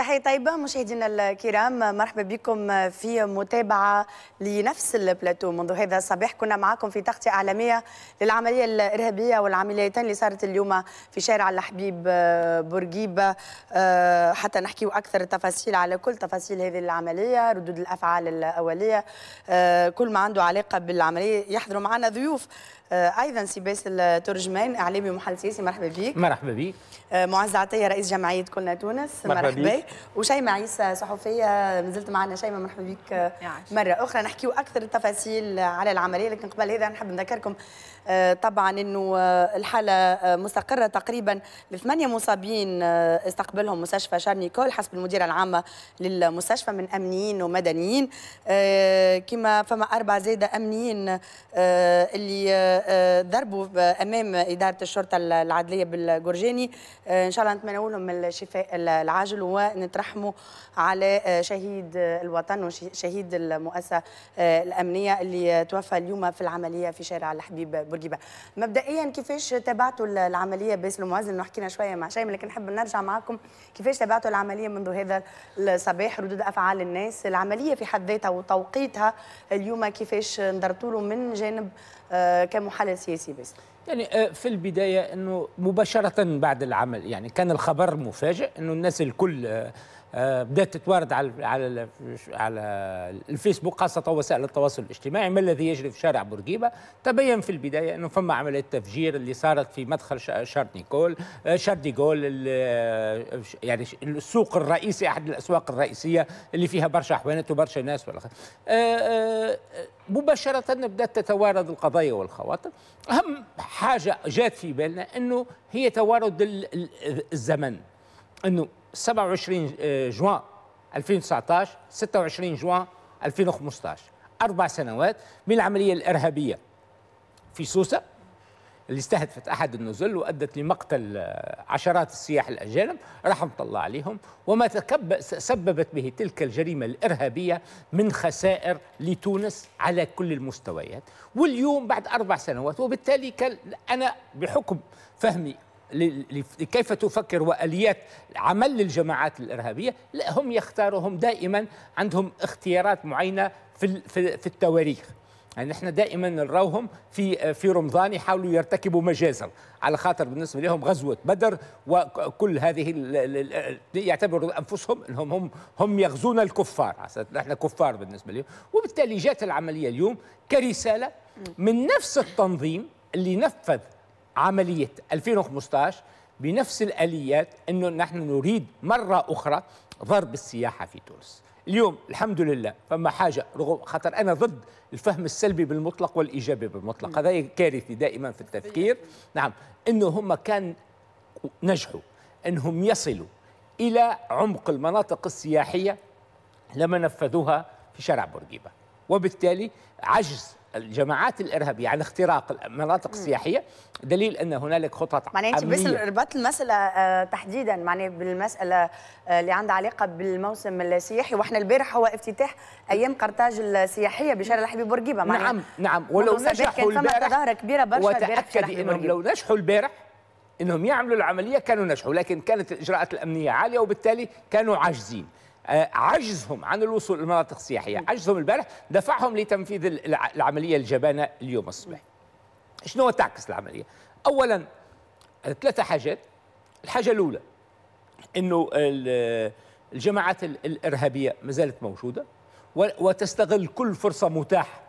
تحية طيبة مشاهدينا الكرام، مرحبا بكم في متابعة لنفس البلاتو. منذ هذا الصباح كنا معكم في تغطية إعلامية للعملية الإرهابية والعمليتين اللي صارت اليوم في شارع الحبيب بورقيبة، حتى نحكيو أكثر التفاصيل على كل تفاصيل هذه العملية، ردود الأفعال الأولية، كل ما عنده علاقة بالعملية. يحضروا معنا ضيوف ايضا سي باسل ترجمان، اعلامي ومحلل سياسي، مرحبا بك. مرحبا بك. معز عطيه رئيس جمعيه كلنا تونس، مرحبا. وشيماء عيسى صحفيه، نزلت معنا شيماء، مرحبا بك مره اخرى. نحكيو اكثر التفاصيل على العمليه، لكن قبل هذا نحب نذكركم طبعا انه الحاله مستقره تقريبا ل8 مصابين استقبلهم مستشفى شارل نيكول حسب المديره العامه للمستشفى من امنيين ومدنيين، كما فما 4 زاده امنيين اللي ضربوا امام اداره الشرطه العدليه بالجرجاني. ان شاء الله نتمنى لهم الشفاء العاجل ونترحموا على شهيد الوطن وشهيد المؤسسه الامنيه اللي توفى اليوم في العمليه في شارع الحبيب بورقيبه. مبدئيا كيفاش تابعتوا العمليه باسل ومعز؟ انه حكينا شويه مع شيماء، لكن نحب نرجع معكم. كيفاش تابعتوا العمليه منذ هذا الصباح؟ ردود افعال الناس، العمليه في حد ذاتها وتوقيتها اليوم كيفاش نظرتوا له من جانب كمحلل سياسي؟ بس يعني في البداية أنه مباشرة بعد العمل يعني كان الخبر مفاجئ، أنه الناس الكل بدأت تتوارد على الفيسبوك، خاصة وسائل التواصل الاجتماعي، ما الذي يجري في شارع بورقيبة. تبين في البداية أنه فما عملية تفجير اللي صارت في مدخل شارل ديغول، يعني السوق الرئيسي، أحد الأسواق الرئيسية اللي فيها برشا حوانت وبرشا ناس مباشرة بدأت تتوارد القضايا والخواطر. أهم حاجة جات في بالنا أنه هي توارد الزمن، أنه 27 جوان 2019 26 جوان 2015، 4 سنوات من العملية الإرهابية في سوسة اللي استهدفت أحد النزل وأدت لمقتل عشرات السياح الأجانب رحمة الله عليهم، وما سببت به تلك الجريمة الإرهابية من خسائر لتونس على كل المستويات. واليوم بعد 4 سنوات، وبالتالي أنا بحكم فهمي كيف تفكر وآليات عمل للجماعات الإرهابية، لا، هم يختاروا، هم دائما عندهم اختيارات معينة في التواريخ. يعني نحن دائما نراوهم في رمضان يحاولوا يرتكبوا مجازر، على خاطر بالنسبه لهم غزوه بدر وكل هذه يعتبروا انفسهم انهم هم يغزون الكفار، نحن كفار بالنسبه لهم. وبالتالي جاءت العمليه اليوم كرساله من نفس التنظيم اللي نفذ عمليه 2015 بنفس الاليات، انه نحن نريد مره اخرى ضرب السياحه في تونس. اليوم الحمد لله فما حاجه، رغم خاطر انا ضد الفهم السلبي بالمطلق والايجابي بالمطلق، هذا كارثي دائما في التفكير. نعم، انه هم كان نجحوا انهم يصلوا الى عمق المناطق السياحيه لما نفذوها في شارع بورقيبه، وبالتالي عجز الجماعات الارهابيه عن اختراق المناطق السياحيه دليل ان هنالك خطط معناها انت بس ربطت المساله تحديدا معناها بالمساله اللي عندها علاقه بالموسم السياحي، واحنا البارح هو افتتاح ايام قرطاج السياحيه بشارع الحبيب بورقيبه. نعم ولو نجحوا البارح تظاهره كبيره برشا وتاكد انهم لو نجحوا البارح انهم يعملوا العمليه كانوا نجحوا، لكن كانت الاجراءات الامنيه عاليه وبالتالي كانوا عاجزين. عجزهم عن الوصول للمناطق السياحيه، عجزهم البارح دفعهم لتنفيذ العمليه الجبانه اليوم الصبح. شنو تعكس العمليه؟ اولا 3 حاجات. الحاجه الاولى انه الجماعات الارهابيه ما زالت موجوده وتستغل كل فرصه متاحه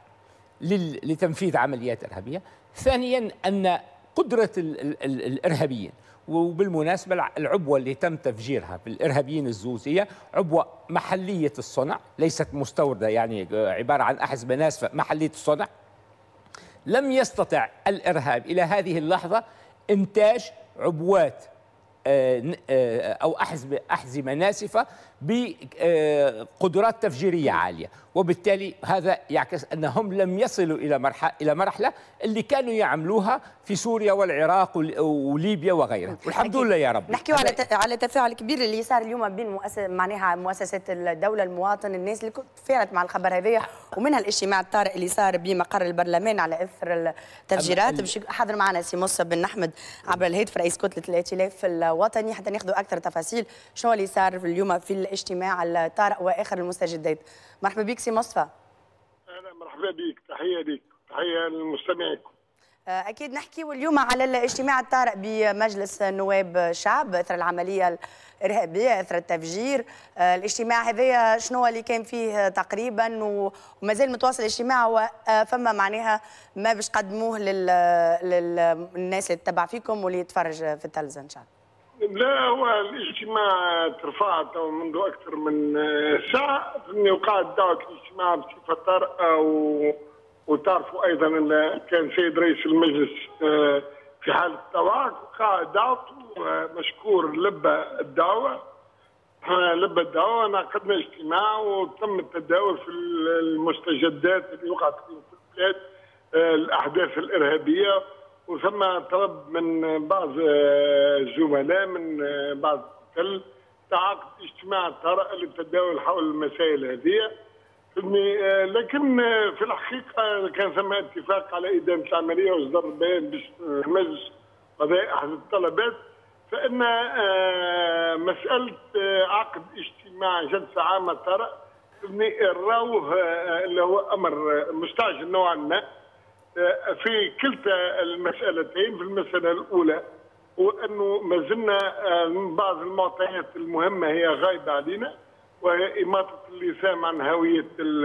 لتنفيذ عمليات ارهابيه. ثانيا ان قدره الارهابيين، وبالمناسبة العبوة اللي تم تفجيرها بالإرهابيين الزوزية عبوة محلية الصنع، ليست مستوردة، يعني عبارة عن أحزمة ناسفة محلية الصنع. لم يستطع الإرهاب إلى هذه اللحظة إنتاج عبوات أو أحزمة ناسفة بقدرات تفجيرية عالية، وبالتالي هذا يعكس أنهم لم يصلوا إلى مرحلة اللي كانوا يعملوها في سوريا والعراق وليبيا وغيرها، والحمد لله يا رب. نحكيو على تفاعل كبير اللي صار اليوم بين معناها مؤسسات الدولة، المواطن، الناس اللي تفاعلت مع الخبر هذايا، ومنها الاجتماع الطارئ اللي صار بمقر البرلمان على إثر التفجيرات. باش حاضر معنا سي موسى بن أحمد عبر الهاتف، رئيس كتلة الائتلاف الوطني حتى ناخذوا اكثر تفاصيل شنو اللي صار اليوم في الاجتماع الطارئ واخر المستجدات. مرحبا بك سي مصطفى. اهلا مرحبا بك، تحيه لك، تحيه للمستمعين. اكيد نحكيوا اليوم على الاجتماع الطارئ بمجلس النواب الشعب اثر العمليه الارهابيه اثر التفجير. الاجتماع هذايا شنو اللي كان فيه تقريبا ومازال متواصل الاجتماع وفما معناها ما باش قدموه للناس اللي تتبع فيكم واللي يتفرج في التلفزيون ان شاء الله؟ لا، هو الاجتماع ترفع منذ اكثر من ساعه، وقعت دعوه الاجتماع بصفه طارئه، وتعرفوا ايضا ان كان سيد رئيس المجلس في حاله طوارئ، وقعت دعوته مشكور لبى الدعوه. عقدنا اجتماع وتم التداول في المستجدات اللي وقعت في البلاد، الاحداث الارهابيه، وثم طلب من بعض الزملاء من بعض الكل تعاقد اجتماع طارئ للتداول حول المسائل هذه. لكن في الحقيقه كان ثم اتفاق على ادانه العمليه واصدار بيان بمجلس قضاء احد الطلبات، فان مساله عقد اجتماع جلسه عامه طارئ راوه اللي هو امر مستعجل نوعا ما في كلتا المسألتين. في المسألة الأولى هو أنه ما زلنا بعض المعطيات المهمة هي غايبة علينا، وهي إماطة اللسان عن هوية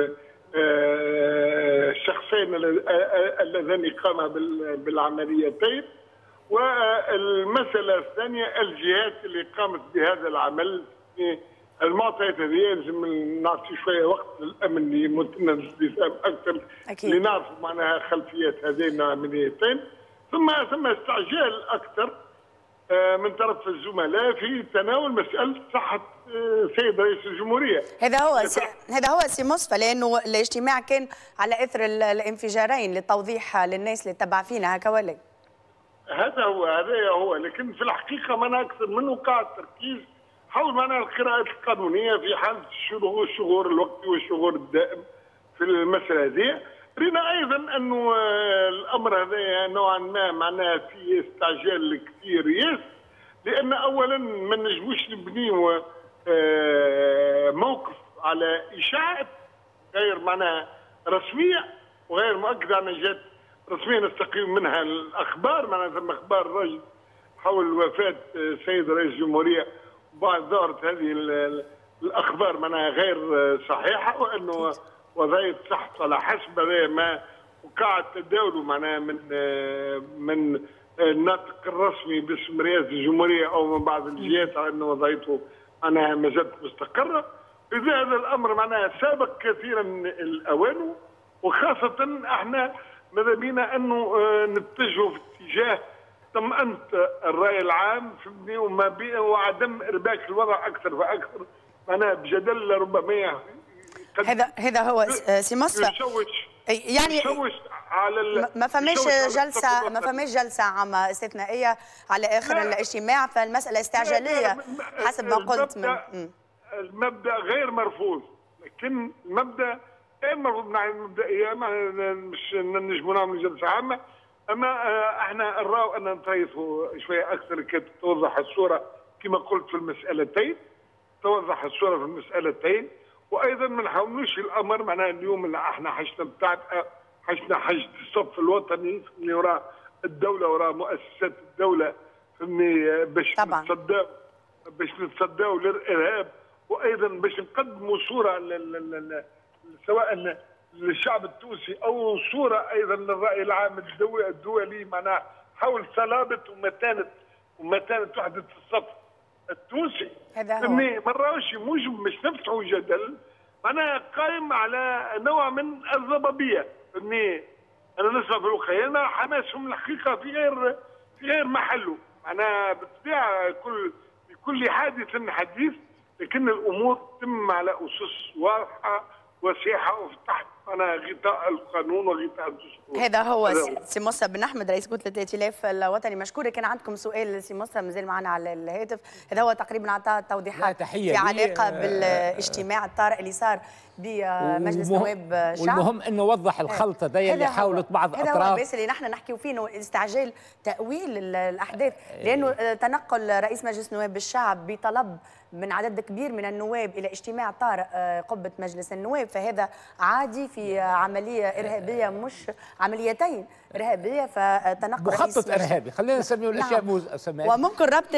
الشخصين اللذان قاما بالعمليتين. والمسألة الثانية الجهات اللي قامت بهذا العمل. المعطيات هذه لازم نعطي شويه وقت للامن يمتنا الاستفهام اكثر لنعرف معناها خلفيات هذين العمليتين، ثم استعجال اكثر من طرف الزملاء في تناول مساله صحه سيد رئيس الجمهوريه. هذا هو سي مصطفى، لانه الاجتماع كان على اثر الانفجارين للتوضيح للناس اللي تبع فينا هكا ولا؟ هذا هو لكن في الحقيقه ما اكثر منه قاع التركيز حول معناها القراءات القانونيه في حاله الشغور الوقتي والشغور الدائم في المساله هذه. رينا ايضا انه الامر هذا نوعا ما معناها فيه استعجال كثير لان اولا ما نجموش نبنيو موقف على اشاعه غير معناها رسميه وغير مؤكده عن جهات رسميه نستقيم منها الاخبار. معناها ثم اخبار رجل حول وفاه سيد رئيس الجمهوريه، وبعد ظهرت هذه الاخبار معناها غير صحيحه، وانه وظائف صحت على حسب ما وقع التداول معناها من الناطق الرسمي باسم رئاسه الجمهوريه او من بعض الجهات على انه وظائفه معناها ما زالت مستقره. اذا هذا الامر معناها سابق كثيرا الاوان، وخاصه احنا ماذا بينا انه نتجهوا في اتجاه طمأنة الرأي العام وعدم إرباك الوضع أكثر فأكثر معناها بجدل ربما هذا هو سي مصطفى يعني على ما فماش جلسة عامة استثنائية على آخر الاجتماع، فالمسألة استعجالية حسب ما قلت. المبدأ غير مرفوض، لكن المبدأ غير مرفوض من المبدئية، مش نجموا نعملوا جلسة عامة، اما احنا نراو ان نطيفوا شويه اكثر كي توضح الصوره كما قلت في المسالتين، توضح الصوره في المسالتين، وايضا ما نحاولوش الامر معناها اليوم اللي احنا حشنا حشد الصف الوطني اللي وراء الدوله وراء مؤسسات الدوله باش نتصداو للارهاب، وايضا باش نقدموا صوره سواء للشعب التونسي او صوره ايضا للراي العام الدولي معناها حول صلابه ومتانه وحده الصف التونسي. هذا هو. ما نراوش مش نفتحوا جدل معناها قائم على نوع من الضبابيه. انا نسمع في الوقايه حماسهم الحقيقه في غير محله، معناها بالطبيعه كل حادث حديث، لكن الامور تتم على اسس واضحه وصيحه وتحت انا غطاء القانون وغطاء الدستور. هذا هو سي مصطفى بن احمد رئيس كتله الائتلاف الوطني. مشكوره. كان عندكم سؤال سي مصطفى مازال معنا على الهاتف. هذا هو تقريبا عطاء توضيحات في علاقه بالاجتماع الطارئ اللي صار بمجلس نواب الشعب. والمهم انه وضح الخلطه دي اللي حاولت بعض الاطراف. هذا هو الباس اللي نحن نحكيو فيه، انه استعجال تاويل الاحداث، لانه تنقل رئيس مجلس نواب الشعب بطلب من عدد كبير من النواب الى اجتماع طارئ قبه مجلس النواب، فهذا عادي في عمليه ارهابيه، مش عمليتين ارهابيه، فتنقل مخطط ارهابي، خلينا نسميه الاشياء نعم. وممكن ربط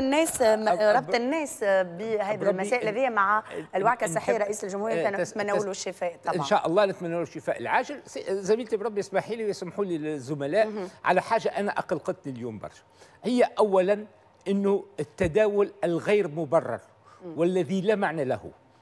الناس بهذه المسائل هذه مع الوعكه الصحيه. رئيس الجمهوريه كان نتمنى له الشفاء طبعا ان شاء الله، نتمنى له الشفاء العاجل. زميلتي بربي اسمحي لي ويسمحوا لي الزملاء على حاجه انا اقلقتني اليوم برشا. هي اولا انه التداول الغير مبرر والذي لا معنى له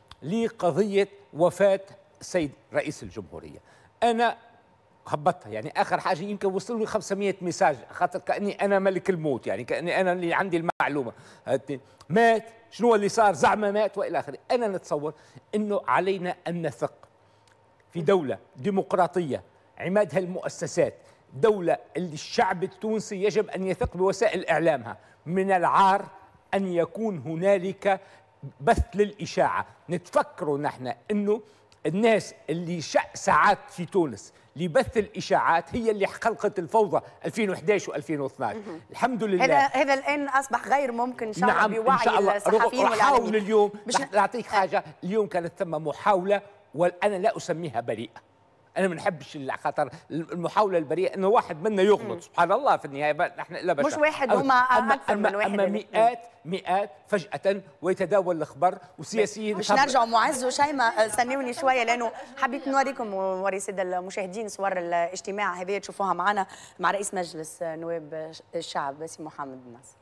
لقضيه وفاه السيد رئيس الجمهوريه. انا هبطها، يعني اخر حاجه يمكن وصلوا لي 500 مساج، خاطر كاني انا ملك الموت، يعني كاني انا اللي عندي المعلومه. مات، شنو اللي صار، زعما مات والى اخره. انا نتصور انه علينا ان نثق في دوله ديمقراطيه عمادها المؤسسات، دوله اللي الشعب التونسي يجب ان يثق بوسائل اعلامها. من العار ان يكون هنالك بث للاشاعه. نتفكروا نحن انه الناس اللي ساعات في تونس لبث الاشاعات هي اللي خلقت الفوضى 2011 و2012. الحمد لله هذا الان اصبح غير ممكن ان شاء الله. نعم بوعي الصحفيين والاعلاميين. اليوم نعطيك حاجه، اليوم كانت ثم محاوله وانا لا اسميها بريئه. انا ما نحبش خاطر المحاوله البريئه انه واحد منا يغلط، سبحان الله في النهايه نحن لا بشر، مش واحد، هما اكثر من واحد. اما مئات فجاه ويتداول الاخبار وسياسيين. مش نرجعوا معز وشيماء، استنوني شويه، لانه حبيت نوريكم ونوري الساده المشاهدين صور الاجتماع هذه تشوفوها معنا مع رئيس مجلس نواب الشعب سي محمد بن ناصر.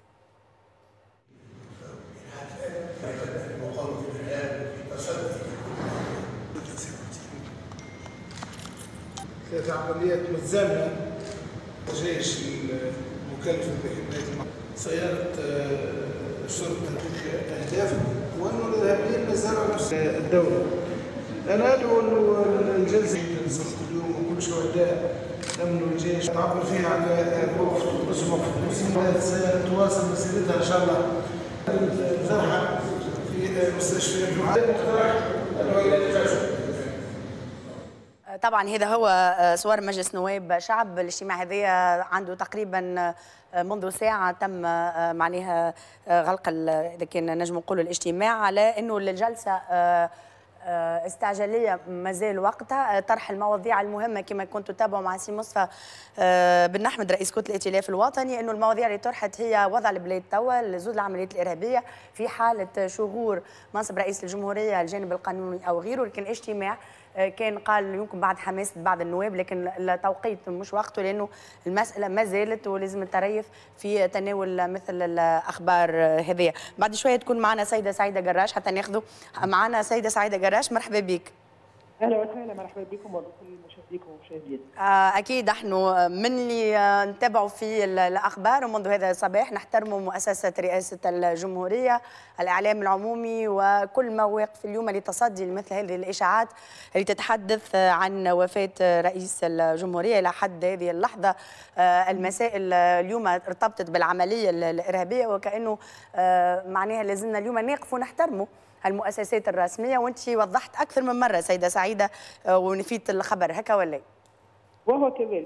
ثلاث عمليات ملزمة الجيش المكلف بحماية سيارة الشرطة تحقيق أهداف، وأنه الإرهابيين ما زالوا نفس الدولة. أنا أدعو أنه الجلسة اليوم وكل شهداء أمن الجيش تعبر فيها على موقف المسلمين ستواصل مسيرتها إن شاء الله. الجرحى في المستشفيات طبعا هذا هو صور مجلس نواب شعب. الاجتماع هذا عنده تقريبا منذ ساعة تم معناها غلق إذا كان نجم نقولوا الاجتماع، على أنه الجلسة استعجالية مازال وقتها طرح المواضيع المهمة كما كنتوا تتابعوا مع سي مصطفى بن أحمد رئيس كتلة الائتلاف الوطني. أنه المواضيع اللي طرحت هي وضع البلاد توا لزود العمليات الإرهابية في حالة شهور منصب رئيس الجمهورية الجانب القانوني أو غيره. لكن اجتماع كان قال يمكن بعد حماسة بعض النواب، لكن التوقيت مش وقته، لأنه المسألة ما زالت ولازم التريث في تناول مثل الأخبار هذه. بعد شوية تكون معنا سيدة سعيدة جراش حتى ناخذوا معنا سيدة سعيدة جراش. مرحبا بك. اهلا وسهلا، مرحبا بكم وبكل مشاهديكم ومشاهدين. اكيد نحن من اللي نتابعوا في الاخبار ومنذ هذا الصباح نحترموا مؤسسه رئاسه الجمهوريه، الاعلام العمومي وكل ما واقف اليوم لتصدي لمثل هذه الاشاعات اللي تتحدث عن وفاه رئيس الجمهوريه. الى حد هذه اللحظه المسائل اليوم ارتبطت بالعمليه الارهابيه، وكانه معناها لازمنا اليوم نقف ونحترموا المؤسسات الرسميه. وانت وضحت اكثر من مره سيده سعيده ونفيت الخبر هكا ولا؟ وهو كذلك،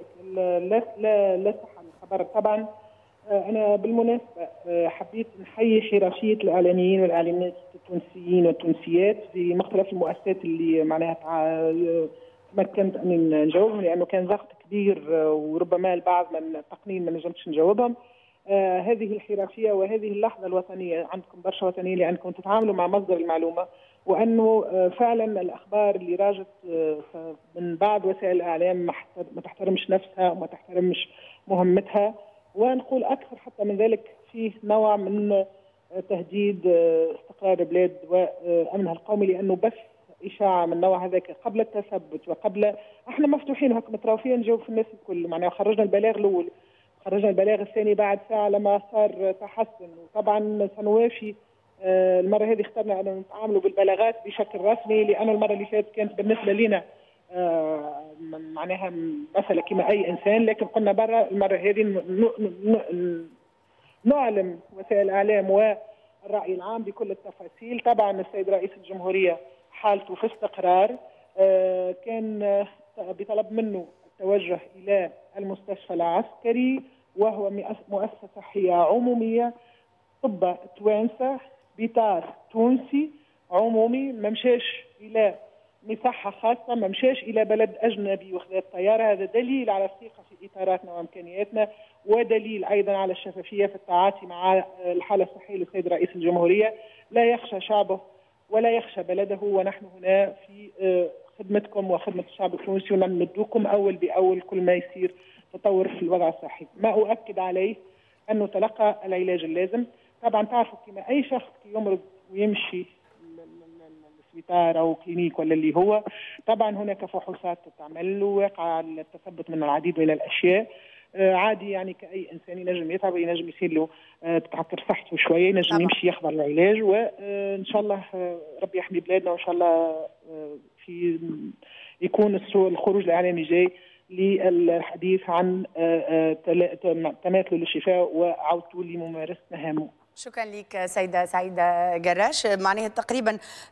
لا صح الخبر طبعا. انا بالمناسبه حبيت نحيي حراشيه الاعلاميين والاعلاميات التونسيين والتونسيات في مختلف المؤسسات اللي معناها تمكنت ان نجاوبهم، لانه كان ضغط كبير وربما البعض من التقنين ما نجمتش نجاوبهم. هذه الحراشيه وهذه اللحظه الوطنيه، عندكم برشا وطنيه لانكم تتعاملوا مع مصدر المعلومه، وانه فعلا الاخبار اللي راجت من بعض وسائل الاعلام ما تحترمش نفسها وما تحترمش مهمتها، ونقول اكثر حتى من ذلك فيه نوع من تهديد استقرار البلاد وامنها القومي، لانه بس اشاعه من النوع هذاك قبل التثبت وقبل احنا مفتوحين هكا متراوفين نجاوب في الناس الكل، معناها خرجنا البلاغ الاول، خرجنا البلاغ الثاني بعد ساعه لما صار تحسن. وطبعا سنوافي المره هذه اخترنا ان نتعاملوا بالبلاغات بشكل رسمي، لانه المره اللي فاتت كانت بالنسبه لنا معناها مسألة كما أي إنسان، لكن قلنا برا المرة هذه نعلم وسائل الإعلام والرأي العام بكل التفاصيل. طبعا السيد رئيس الجمهورية حالته في استقرار، كان بطلب منه التوجه إلى المستشفى العسكري، وهو مؤسسة صحية عمومية، طب توانسة بإطار تونسي عمومي، ما مشاش إلى مصحة خاصة، ما مشاش إلى بلد أجنبي وخذ الطيارة. هذا دليل على الثقة في إطاراتنا وإمكانياتنا، ودليل أيضا على الشفافية في التعاطي مع الحالة الصحية للسيد رئيس الجمهورية. لا يخشى شعبه ولا يخشى بلده، ونحن هنا في خدمتكم وخدمة الشعب التونسي، ونمدوكم أول بأول كل ما يصير تطور في الوضع الصحي. ما أؤكد عليه أنه تلقى العلاج اللازم. طبعا تعرفوا كما أي شخص يمرض ويمشي السبيطار أو كلينيك ولا اللي هو، طبعا هناك فحوصات تتعمل له، واقع التثبت من العديد من الأشياء. عادي يعني كأي إنسان ينجم يتعب، ينجم يصير له تتعكر صحته شوية، ينجم يمشي يحضر العلاج، وإن شاء الله ربي يحمي بلادنا، وإن شاء الله في يكون الخروج الإعلامي جاي للحديث عن تماثل للشفاء وعودته لممارسة مهامه. شكرا لك سيدة سعيدة جراش. معناها تقريبا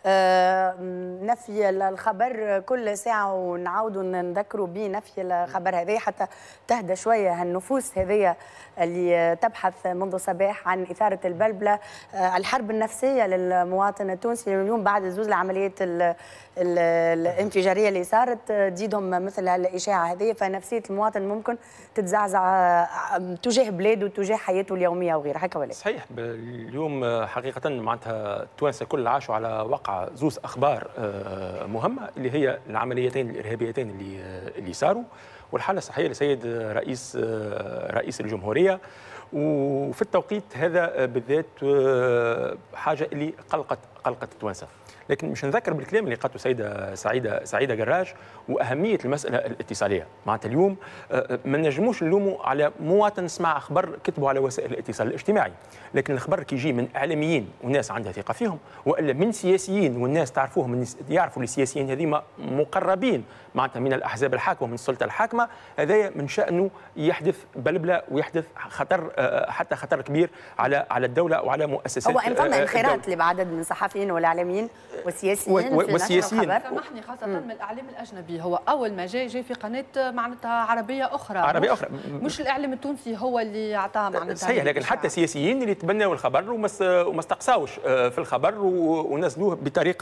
نفي الخبر كل ساعة ونعاودوا نذكروا بنفي الخبر هذا حتى تهدى شوية هالنفوس هذه اللي تبحث منذ صباح عن إثارة البلبلة. الحرب النفسية للمواطن التونسي اليوم بعد زوز العمليات الانفجارية اللي صارت تزيدهم مثل الإشاعة هذه، فنفسية المواطن ممكن تتزعزع تجاه بلاده وتجاه حياته اليومية وغيرها، هكا ولا؟ صحيح. اليوم حقيقة معناتها التوانسة كل عاشوا على وقع زوز أخبار مهمة، اللي هي العمليتين الإرهابيتين اللي صاروا، والحالة الصحية لسيد رئيس الجمهورية. وفي التوقيت هذا بالذات حاجة اللي قلقت التوانسة. لكن مش نذكر بالكلام اللي قالته سيدة سعيدة جراش وأهمية المسألة الاتصالية. معناتها اليوم ما نجموش نلوموا على مواطن سمع أخبار كتبوا على وسائل الاتصال الاجتماعي، لكن الخبر كي يجي من إعلاميين والناس عندها ثقة فيهم، وإلا من سياسيين والناس تعرفوهم، يعرفوا السياسيين هذيما مقربين معناتها من الأحزاب الحاكمة ومن السلطة الحاكمة، هذا من شأنه يحدث بلبلة ويحدث خطر، حتى خطر كبير على الدولة وعلى مؤسسات. هو ان فما انخراط لعدد من الصحفيين والإعلاميين والسياسيين سامحني خاصة من الإعلام الأجنبي. هو أول ما جاي في قناة معناتها عربية أخرى، مش الإعلام التونسي هو اللي أعطاه معناتها. صحيح، لكن حتى السياسيين اللي تبنوا الخبر وما استقصاوش في الخبر ونزلوه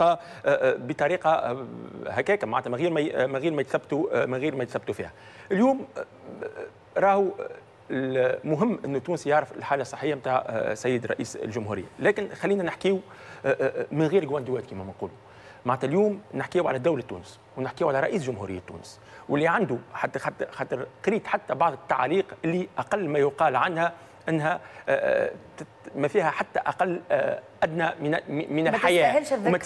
بطريقة هكاك معناتها من غير ما يثبتوا فيها. اليوم راهو المهم انه تونس يعرف الحاله الصحيه نتاع سيد رئيس الجمهوريه، لكن خلينا نحكيو من غير جواندوات كما نقولوا. معناتها اليوم نحكيو على دوله تونس ونحكيو على رئيس جمهوريه تونس، واللي عنده خاطر قريت حتى بعض التعاليق اللي اقل ما يقال عنها انها ما فيها حتى اقل ادنى من الحياه، وما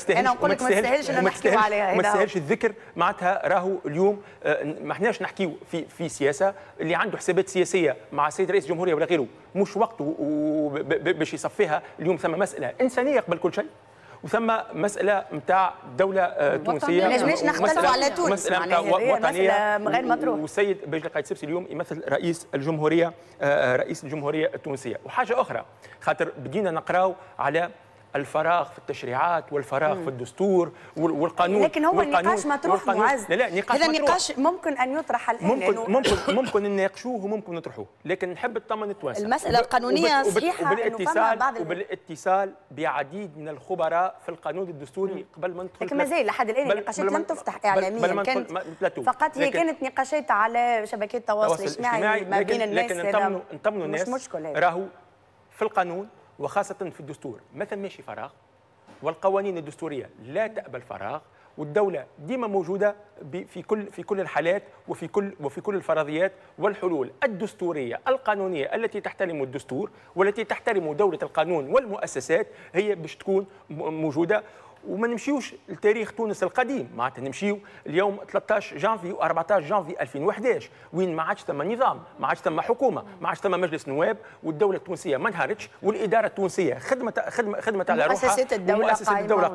تستاهلش الذكر. معناتها راهو اليوم ما احناش نحكيو في سياسه، اللي عنده حسابات سياسيه مع السيد رئيس الجمهوريه ولا غيره مش وقته باش يصفيها. اليوم ثم مساله انسانيه قبل كل شيء، وثم مساله نتاع دوله تونسيه، ما نجمش نختلفوا على تونس، مساله وطنيه غير مطروح. والسيد بجلي قايد سبسي اليوم يمثل رئيس الجمهوريه التونسيه. وحاجه اخرى، خاطر بدينا نقراو على الفراغ في التشريعات والفراغ في الدستور والقانون، لكن هو النقاش مطروح معز. لا هذا النقاش ممكن ان يطرح الان، ممكن نناقشوه وممكن نطرحوه، لكن نحب نطمن التوانسه المساله القانونيه صحيحه وبالاتصال بعديد من الخبراء في القانون الدستوري قبل ما ندخل. لكن مازال لحد الان النقاشات لم تفتح اعلاميا، كانت فقط هي كانت نقاشات على شبكات التواصل الاجتماعي ما بين الناس. لكن نطمنوا الناس مشكل راهو في القانون وخاصة في الدستور ما ثماش فراغ، والقوانين الدستورية لا تقبل فراغ، والدولة ديما موجودة في كل الحالات وفي كل الفرضيات والحلول الدستورية القانونية التي تحترم الدستور والتي تحترم دولة القانون والمؤسسات هي باش تكون موجودة. وما نمشيوش لتاريخ تونس القديم، معناتها نمشيو اليوم 13 جانفي و14 جانفي 2011 وين ما عادش ثم نظام، ما عادش ثم حكومه، ما عادش ثم مجلس نواب، والدوله التونسيه ما انهارتش، والاداره التونسيه خدمت على روحها، ومؤسسات الدوله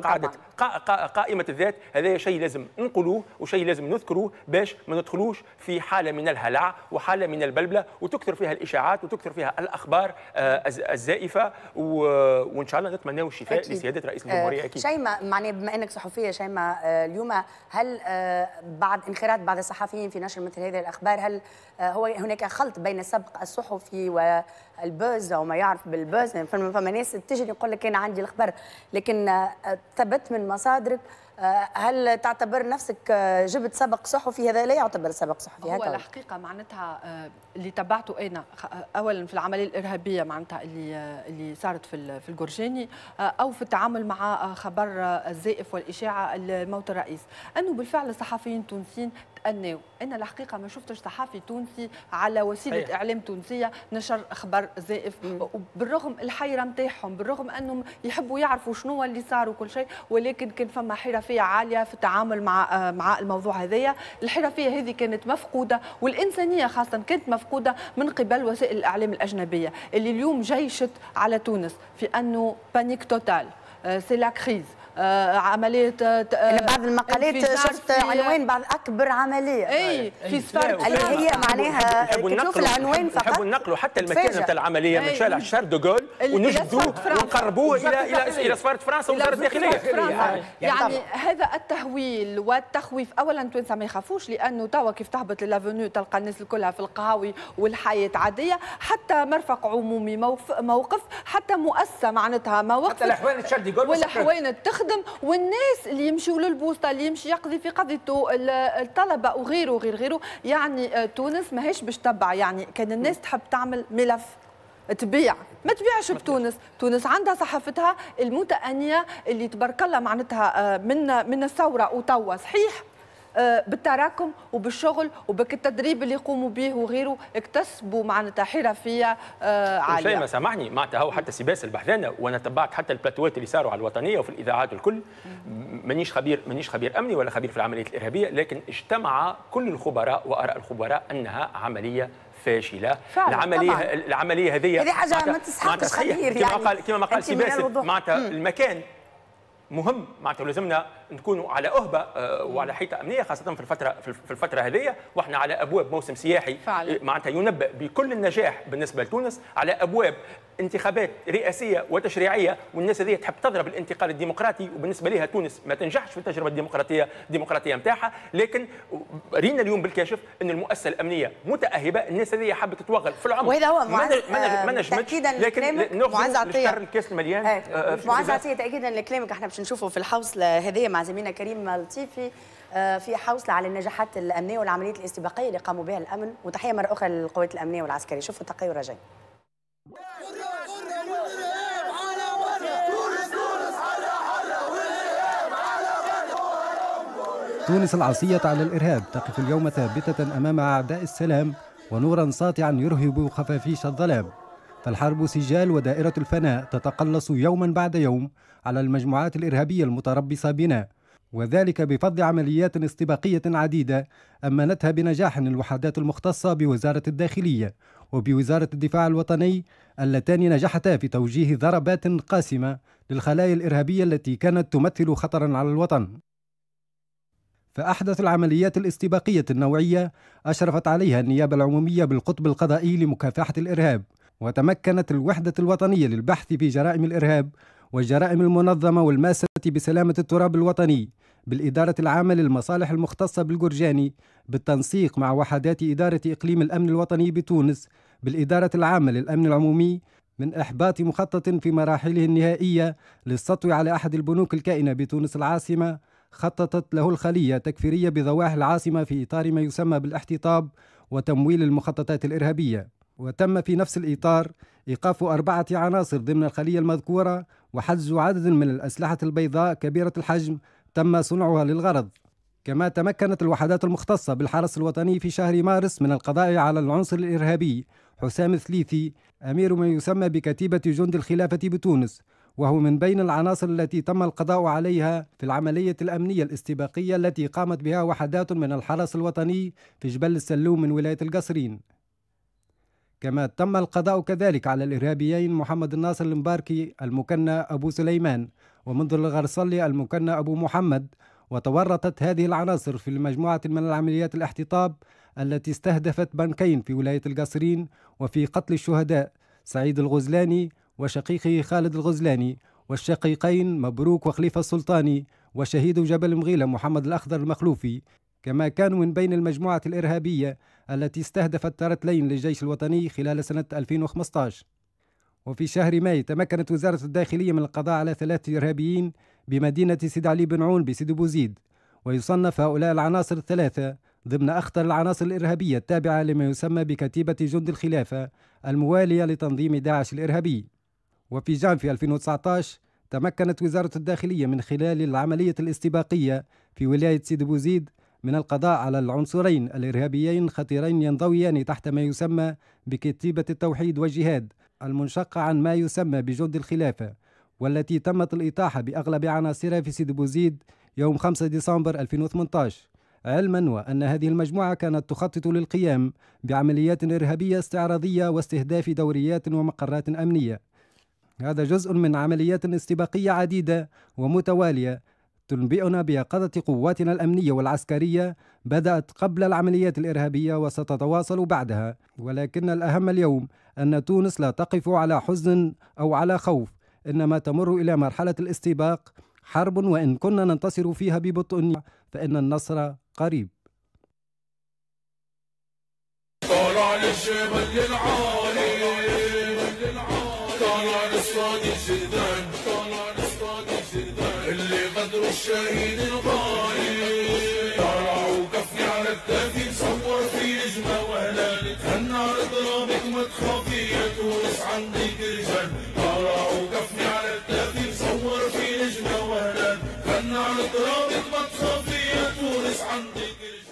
قائمه الذات. هذا شيء لازم نقولوه وشيء لازم نذكروه باش ما ندخلوش في حاله من الهلع وحاله من البلبله وتكثر فيها الاشاعات وتكثر فيها الاخبار الزائفه، وان شاء الله نتمناو الشفاء لسياده رئيس الجمهوريه. اكيد شيماء، معني بما انك صحفيه شيماء، اليوم هل بعد انخراط بعض الصحفيين في نشر مثل هذه الاخبار، هل هو هناك خلط بين السبق الصحفي والبوز او ما يعرف بالبوز؟ فما ناس تجي يقول لك انا عندي الخبر لكن ثبت من مصادرك، هل تعتبر نفسك جبت سبق صحفي؟ هذا لا يعتبر سبق صحفي. هو الحقيقه معناتها اللي تبعته انا اولا في العمليه الارهابيه معناتها اللي صارت في الجرجاني، او في التعامل مع خبر الزائف والاشاعه الموت الرئيس، انه بالفعل الصحفيين التونسيين تأنوا. انا الحقيقه ما شفتش صحفي تونسي على وسيله اعلام تونسيه نشر خبر زائف، بالرغم الحيره نتاعهم، بالرغم انهم يحبوا يعرفوا شنو اللي صار وكل شيء، ولكن كان فما حرفيه عاليه في التعامل مع الموضوع هذايا. الحرفيه هذه كانت مفقوده، والانسانيه خاصه كانت مفقوده من قبل وسائل الاعلام الاجنبيه اللي اليوم جيشت على تونس في انه بانيك توتال، سي لا كريز، عمليه. أنا بعض المقالات شفت عنوان بعض اكبر عمليه في سفاره اللي هي معناها تشوف العنوان فقط، نحبوا ننقلوا حتى المكان نتاع العمليه من شارع شارل دوغول ونجدوه ونقربوه الى سفاره فرنسا ووزاره الداخليه. يعني هذا التهويل والتخويف، اولا التوانسه ما يخافوش لانه توا كيف تهبط لافونيو تلقى الناس الكلها في القهاوي والحياه عاديه، حتى مرفق عمومي موقف، حتى مؤسسه معناتها موقف، حتى الاحوال تشردي جول والاحوال تخدم، والناس اللي يمشيوا للبوسطه، اللي يمشي يقضي في قضيته، الطلبه وغيره غيره. يعني تونس ماهيش باش تبع، يعني كان الناس تحب تعمل ملف تبيع، ما تبيعش بتونس. تونس عندها صحافتها المتأنية اللي تبارك الله معناتها من الثورة وتوا صحيح بالتراكم وبالشغل وبالتدريب اللي يقوموا به وغيره اكتسبوا معناتها حرفيه عاليه. شيء ما سامحني معناتها هو حتى سباس البحذانه، وانا تبعت حتى البلاتوات اللي صاروا على الوطنيه وفي الاذاعات الكل. مانيش خبير امني ولا خبير في العمليات الارهابيه، لكن اجتمع كل الخبراء واراء الخبراء انها عمليه فاشله. العمليه هذه حاجه ما تسحقش خبير، يعني كما ما قال سباس معناتها المكان مهم، معناتها لازمنا نكونوا على أهبة وعلى حيطة أمنية، خاصة في الفترة هذه، واحنا على أبواب موسم سياحي معناتها ينبأ بكل النجاح بالنسبة لتونس، على أبواب انتخابات رئاسية وتشريعية، والناس هذه تحب تضرب الانتقال الديمقراطي، وبالنسبة لها تونس ما تنجحش في التجربة الديمقراطية نتاعها. لكن رينا اليوم بالكاشف أن المؤسسة الأمنية متأهبة، الناس هذه حابة تتوغل في العمر، وهذا هو ما نجمتش، لكن نغزو نشتر الكاس المليان. معاذ عطية تأكيدا لكلامك، احنا باش نشوفوا في الحوصلة هذه مع زميلنا كريم لطيفي في حوصلة على النجاحات الأمنية والعمليات الاستباقية اللي قاموا بها الأمن، وتحية مرة أخرى للقوات الأمنية والعسكرية. شوفوا التقي ورجعين. تونس العصية على الإرهاب تقف اليوم ثابتة أمام أعداء السلام ونورا ساطعا يرهب خفافيش الظلام، فالحرب سجال ودائرة الفناء تتقلص يوما بعد يوم على المجموعات الإرهابية المتربصة بنا، وذلك بفضل عمليات استباقية عديدة أمنتها بنجاح الوحدات المختصة بوزارة الداخلية وبوزارة الدفاع الوطني، اللتان نجحتا في توجيه ضربات قاسمة للخلايا الإرهابية التي كانت تمثل خطرا على الوطن. فأحدث العمليات الاستباقية النوعية أشرفت عليها النيابة العمومية بالقطب القضائي لمكافحة الإرهاب، وتمكنت الوحدة الوطنية للبحث في جرائم الإرهاب والجرائم المنظمة والماسة بسلامة التراب الوطني بالإدارة العامة للمصالح المختصة بالجرجاني بالتنسيق مع وحدات إدارة إقليم الأمن الوطني بتونس بالإدارة العامة للأمن العمومي من إحباط مخطط في مراحله النهائية للسطو على أحد البنوك الكائنة بتونس العاصمة خططت له الخلية تكفيرية بضواحي العاصمة في إطار ما يسمى بالاحتطاب وتمويل المخططات الإرهابية. وتم في نفس الإطار إيقاف 4 عناصر ضمن الخلية المذكورة وحجز عدد من الأسلحة البيضاء كبيرة الحجم تم صنعها للغرض. كما تمكنت الوحدات المختصة بالحرس الوطني في شهر مارس من القضاء على العنصر الإرهابي حسام الثليثي أمير ما يسمى بكتيبة جند الخلافة بتونس، وهو من بين العناصر التي تم القضاء عليها في العملية الأمنية الاستباقية التي قامت بها وحدات من الحرس الوطني في جبل السلوم من ولاية القصرين. كما تم القضاء كذلك على الإرهابيين محمد الناصر المباركي المكنى أبو سليمان ومنذر الغرصلي المكنى أبو محمد. وتورطت هذه العناصر في مجموعة من العمليات الاحتطاب التي استهدفت بنكين في ولاية القصرين وفي قتل الشهداء سعيد الغزلاني وشقيقه خالد الغزلاني والشقيقين مبروك وخليفة السلطاني وشهيد جبل مغيلة محمد الأخضر المخلوفي. كما كانوا من بين المجموعة الإرهابية التي استهدفت ترتلين للجيش الوطني خلال سنة 2015. وفي شهر ماي تمكنت وزارة الداخلية من القضاء على 3 إرهابيين بمدينة سيد علي بن عون بسيدي بوزيد. ويصنف هؤلاء العناصر ال3 ضمن أخطر العناصر الإرهابية التابعة لما يسمى بكتيبة جند الخلافة الموالية لتنظيم داعش الإرهابي. وفي جانفي 2019 تمكنت وزارة الداخلية من خلال العملية الاستباقية في ولاية سيدي بوزيد من القضاء على العنصرين الإرهابيين خطيرين ينضويان تحت ما يسمى بكتيبة التوحيد والجهاد المنشقة عن ما يسمى بجند الخلافة، والتي تمت الإطاحة بأغلب عناصرها في سيدي بوزيد يوم 5 ديسمبر 2018، علما وأن هذه المجموعة كانت تخطط للقيام بعمليات إرهابية استعراضية واستهداف دوريات ومقرات أمنية. هذا جزء من عمليات استباقية عديدة ومتوالية تنبئنا بيقظة قواتنا الأمنية والعسكرية بدأت قبل العمليات الإرهابية وستتواصل بعدها. ولكن الأهم اليوم أن تونس لا تقف على حزن أو على خوف، إنما تمر إلى مرحلة الاستباق، حرب وإن كنا ننتصر فيها ببطء فإن النصر قريب. طلع للجبل العالي، طلع للصادق جدان، طلع للصادق جدان اللي غدروا الشهيد الغالي، طلع وقفني على التافي صور في نجمة وهلال، هالنار ضربك ما تخافي يا تونس عندك رجال، طلع وقفني على التافي صور في نجمة وهلال، هالنار ضربك ما تخافي يا تونس عندك رجال.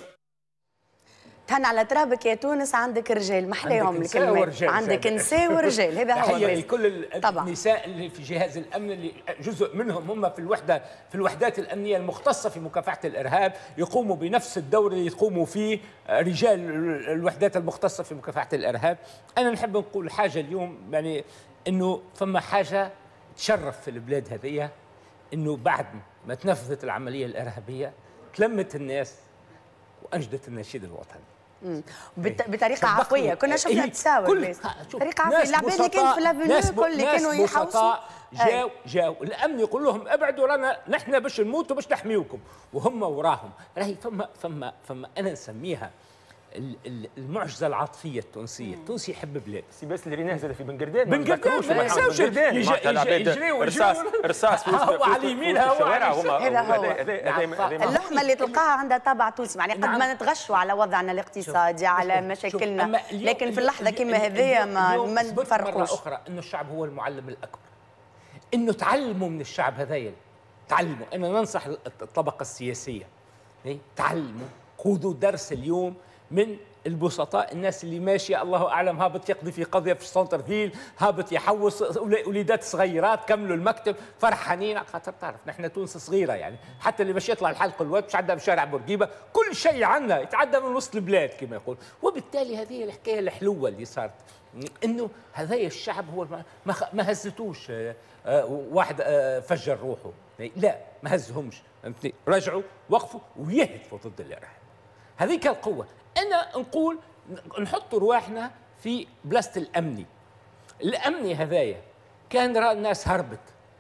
تهنى على ترابك يا تونس عندك رجال، محلاهم الكلمات، عندك نساء ورجال، هذا هو تحية لكل النساء اللي في جهاز الامن اللي جزء منهم هم في الوحدات الامنيه المختصه في مكافحه الارهاب، يقوموا بنفس الدور اللي يقوموا فيه رجال الوحدات المختصه في مكافحه الارهاب. انا نحب نقول حاجه اليوم، يعني انه ثم حاجه تشرف في البلاد هذه، انه بعد ما تنفذت العمليه الارهابيه تلمت الناس وانجدت النشيد الوطني بطريقه عفويه. كنا شفنا تساوي الناس بطريقه عفويه، العباد اللي كانوا في لافينيو كل اللي كانوا يحوسوا جاو الامن يقول لهم ابعدوا رانا نحن باش نموتوا باش نحميوكم، وهم وراهم. راهي ثم انا نسميها المعجزه العاطفيه التونسيه. التونسي يحب بلاد. سي بس اللي نازل في بنقردان ما نساوش يجريوا رصاص على اليمين الشوارع هما. هذا هو اللحمه اللي تلقاها عندها طابع تونسي، يعني قد ما نتغشوا على وضعنا الاقتصادي على مشاكلنا، لكن في اللحظه كما هذه ما نفرقوش. مره اخرى انه الشعب هو المعلم الاكبر، انه تعلموا من الشعب هذايا، تعلموا. انا ننصح الطبقه السياسيه تعلموا، خذوا درس اليوم من البسطاء، الناس اللي ماشيه الله اعلم هابط يقضي في قضيه في السنتر فيل، هابط يحوس، وليدات صغيرات كملوا المكتب فرحانين، خاطر تعرف نحن تونس صغيره، يعني حتى اللي باش يطلع الحلق الواد باش يتعدى بشارع بورقيبه، كل شيء عندنا يتعدى من وسط البلاد كما يقول. وبالتالي هذه الحكايه الحلوه اللي صارت، انه هذايا الشعب هو ما هزتوش واحد فجر روحه، لا ما هزهمش، فهمتني؟ رجعوا وقفوا ويهدفوا ضد الارهاب. هذيك القوه. انا نقول نحط رواحنا في بلاصه الامني. الامني هذايا كان راه الناس هربت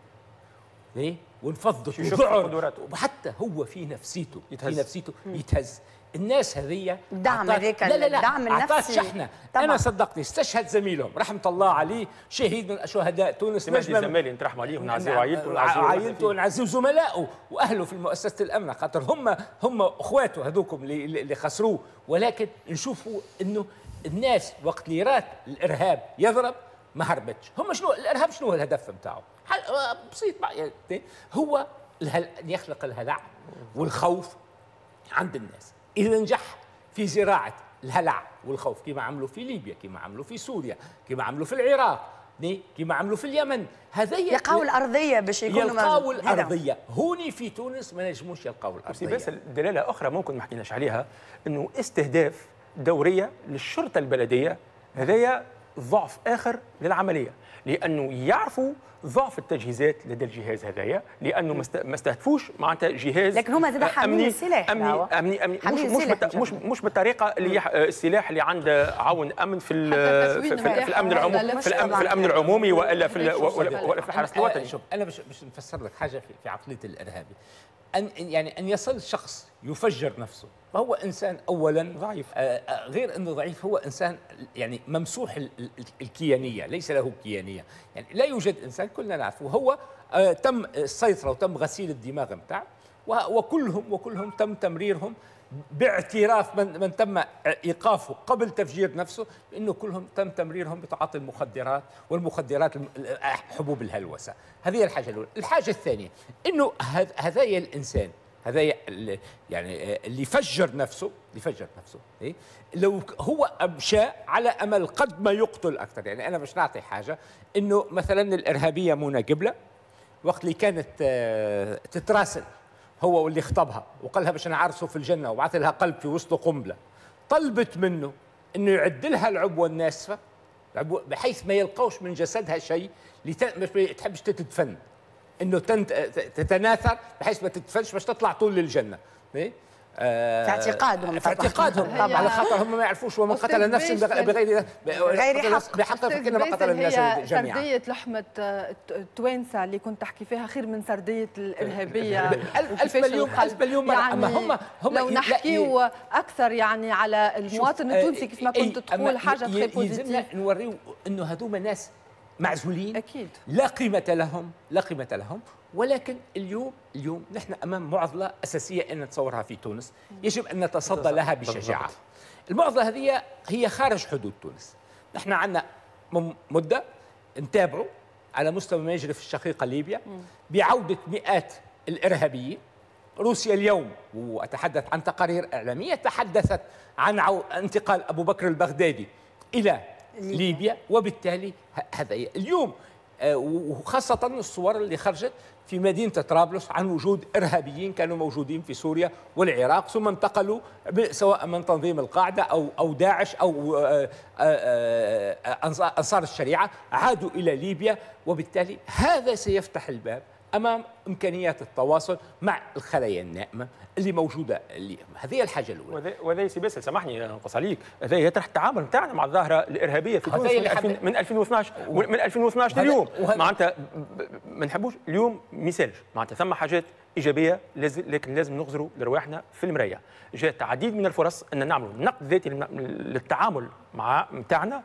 وانفضت وذعر، وحتى هو في نفسيته يتهز. الناس هذية الدعم هذيك الدعم النفسي شحنة. أنا صدقني استشهد زميلهم رحمة الله عليه، شهيد من شهداء تونس، نجم زميلي نترحموا عليه ونعزيه وعائلته ونعزيه وزملائه وأهله في مؤسسة الأمن، خاطر هم أخواته هذوكم اللي خسروه. ولكن نشوفوا إنه الناس وقت اللي رات الإرهاب يضرب ما هربتش. هم شنو الإرهاب؟ شنو الهدف نتاعو؟ بسيط يعني هو يخلق الهلع والخوف عند الناس. إذا نجح في زراعة الهلع والخوف كما عملوا في ليبيا، كما عملوا في سوريا، كما عملوا في العراق، كما عملوا في اليمن. هذا يلقاو الارضيه باش يكونوا يلقاو الارضيه. هوني في تونس ما نجموش يلقاو الارضيه. بس دلاله اخرى ممكن ما حكيناش عليها، انه استهداف دوريه للشرطه البلديه هذايا ضعف اخر للعمليه، لانه يعرفوا ضعف التجهيزات لدى الجهاز هذايا، لانه ما استهدفوش معناتها جهاز، لكن هما زاد حاملين السلاح، امني مش بالطريقه اللي السلاح اللي عند عون امن في الامن العمومي، في الامن العمومي والا في الحرس الوطني. شوف انا باش نفسر لك حاجه في عقليه الارهابي، ان يصل شخص يفجر نفسه، فهو انسان اولا ضعيف، غير انه ضعيف، هو انسان يعني ممسوح الكيانيه، ليس له كيانيه، يعني لا يوجد انسان كلنا نعرفه، هو تم السيطره وتم غسيل الدماغ نتاعه، وكلهم تم تمريرهم باعتراف من تم ايقافه قبل تفجير نفسه، انه كلهم تم تمريرهم بتعاطي المخدرات، والمخدرات حبوب الهلوسه. هذه الحاجه الاولى. الحاجه الثانيه انه هذايا الانسان هذا يعني اللي فجر نفسه إيه؟ لو هو أمشى على أمل قد ما يقتل أكثر. يعني أنا مش نعطي حاجة، إنه مثلا الإرهابية منى قبلة وقت اللي كانت تتراسل هو واللي خطبها وقال لها باش نعرسه في الجنة وبعث لها قلب في وسط قنبلة، طلبت منه إنه يعد لها العبوة الناسفة بحيث ما يلقوش من جسدها شيء، مش تحبش تتدفن، انه تتناثر بحيث ما تدفنش باش تطلع طول للجنه. في اعتقادهم طبعا على خاطر هم ما يعرفوش ومن قتل نفسا بغير حق بحق فكنا قتل الناس جميعا. سرديه لحمه التوانسه اللي كنت تحكي فيها خير من سرديه الارهابيه. 1000 مليون مرة. يعني اما هم لو نحكيوا اكثر يعني على المواطن التونسي كيف ما كنت تقول حاجه تخي بوزيتيف، نوريو انه هذوما ناس معزولين أكيد، لا قيمة لهم، ولكن اليوم نحن أمام معضلة أساسية أن نتصورها في تونس، يجب أن نتصدى لها بشجاعة. المعضلة هذه هي خارج حدود تونس. نحن عندنا مدة نتابعه على مستوى ما يجري في الشقيقة ليبيا بعودة مئات الإرهابيين. روسيا اليوم، وأتحدث عن تقارير إعلامية، تحدثت عن انتقال أبو بكر البغدادي إلى ليبيا، وبالتالي هذا اليوم وخاصة الصور اللي خرجت في مدينة طرابلس عن وجود إرهابيين كانوا موجودين في سوريا والعراق ثم انتقلوا سواء من تنظيم القاعدة أو داعش أو أنصار الشريعة، عادوا إلى ليبيا، وبالتالي هذا سيفتح الباب أمام إمكانيات التواصل مع الخلايا النائمة اللي موجودة هذه الحاجة الأولى. وهذا سي باسل سامحني نقص عليك، هذا يطرح التعامل نتاعنا مع الظاهرة الإرهابية في تونس من 2012 لليوم. معناتها ما نحبوش اليوم مثال، معناتها ثم حاجات إيجابية لكن لازم نغزروا لرواحنا في المراية. جاءت عديد من الفرص أن نعمل نقد ذاتي للتعامل مع نتاعنا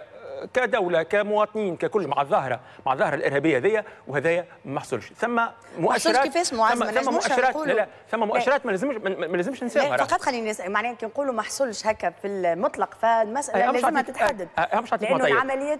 كدولة كمواطنين ككل مع الظاهرة الإرهابية هذيا، وهذايا ما حصلش. ثم مؤشرات كيفاش ثم مؤشرات ثم مؤشرات ما لازمش نساوها. فقط خليني نسأل، معناها كي نقولوا ما حصلش هكا في المطلق فالمسألة لازمها تتحدد، لأنه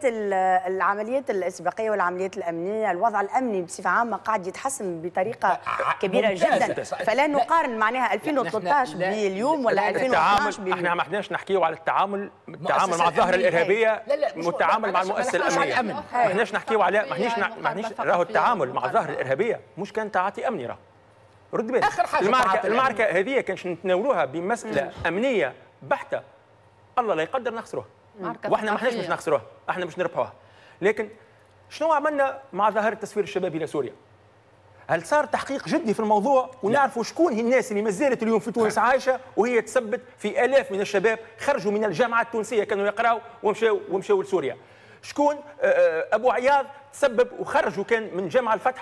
العمليات الاستباقية والعمليات الأمنية، الوضع الأمني بصفة عامة قاعد يتحسن بطريقة كبيرة جدا، فلا نقارن معناها 2013 باليوم ولا 2012 احنا ما حدناش نحكيو على التعامل مع الظاهرة الإرهابية والتعامل مع المؤسسة الأمنية. ما احناش نحكيو عليها، ما احناش راهو التعامل مع الظاهرة الإرهابية مش كان تعاطي أمني. راه رد بالك المعركة هذه كانش نتناولوها بمسألة أمنية بحتة، الله لا يقدر نخسروها، واحنا ما احناش مش نخسروها، احنا مش نربحوها. لكن شنو عملنا مع ظاهرة تسفير الشباب إلى سوريا؟ هل صار تحقيق جدي في الموضوع ونعرفوا شكون هي الناس اللي ما زالت اليوم في تونس عايشه وهي تثبت في آلاف من الشباب خرجوا من الجامعات التونسيه كانوا يقراوا ومشاو لسوريا؟ شكون ابو عياض تسبب وخرجوا كان من جامعه الفتح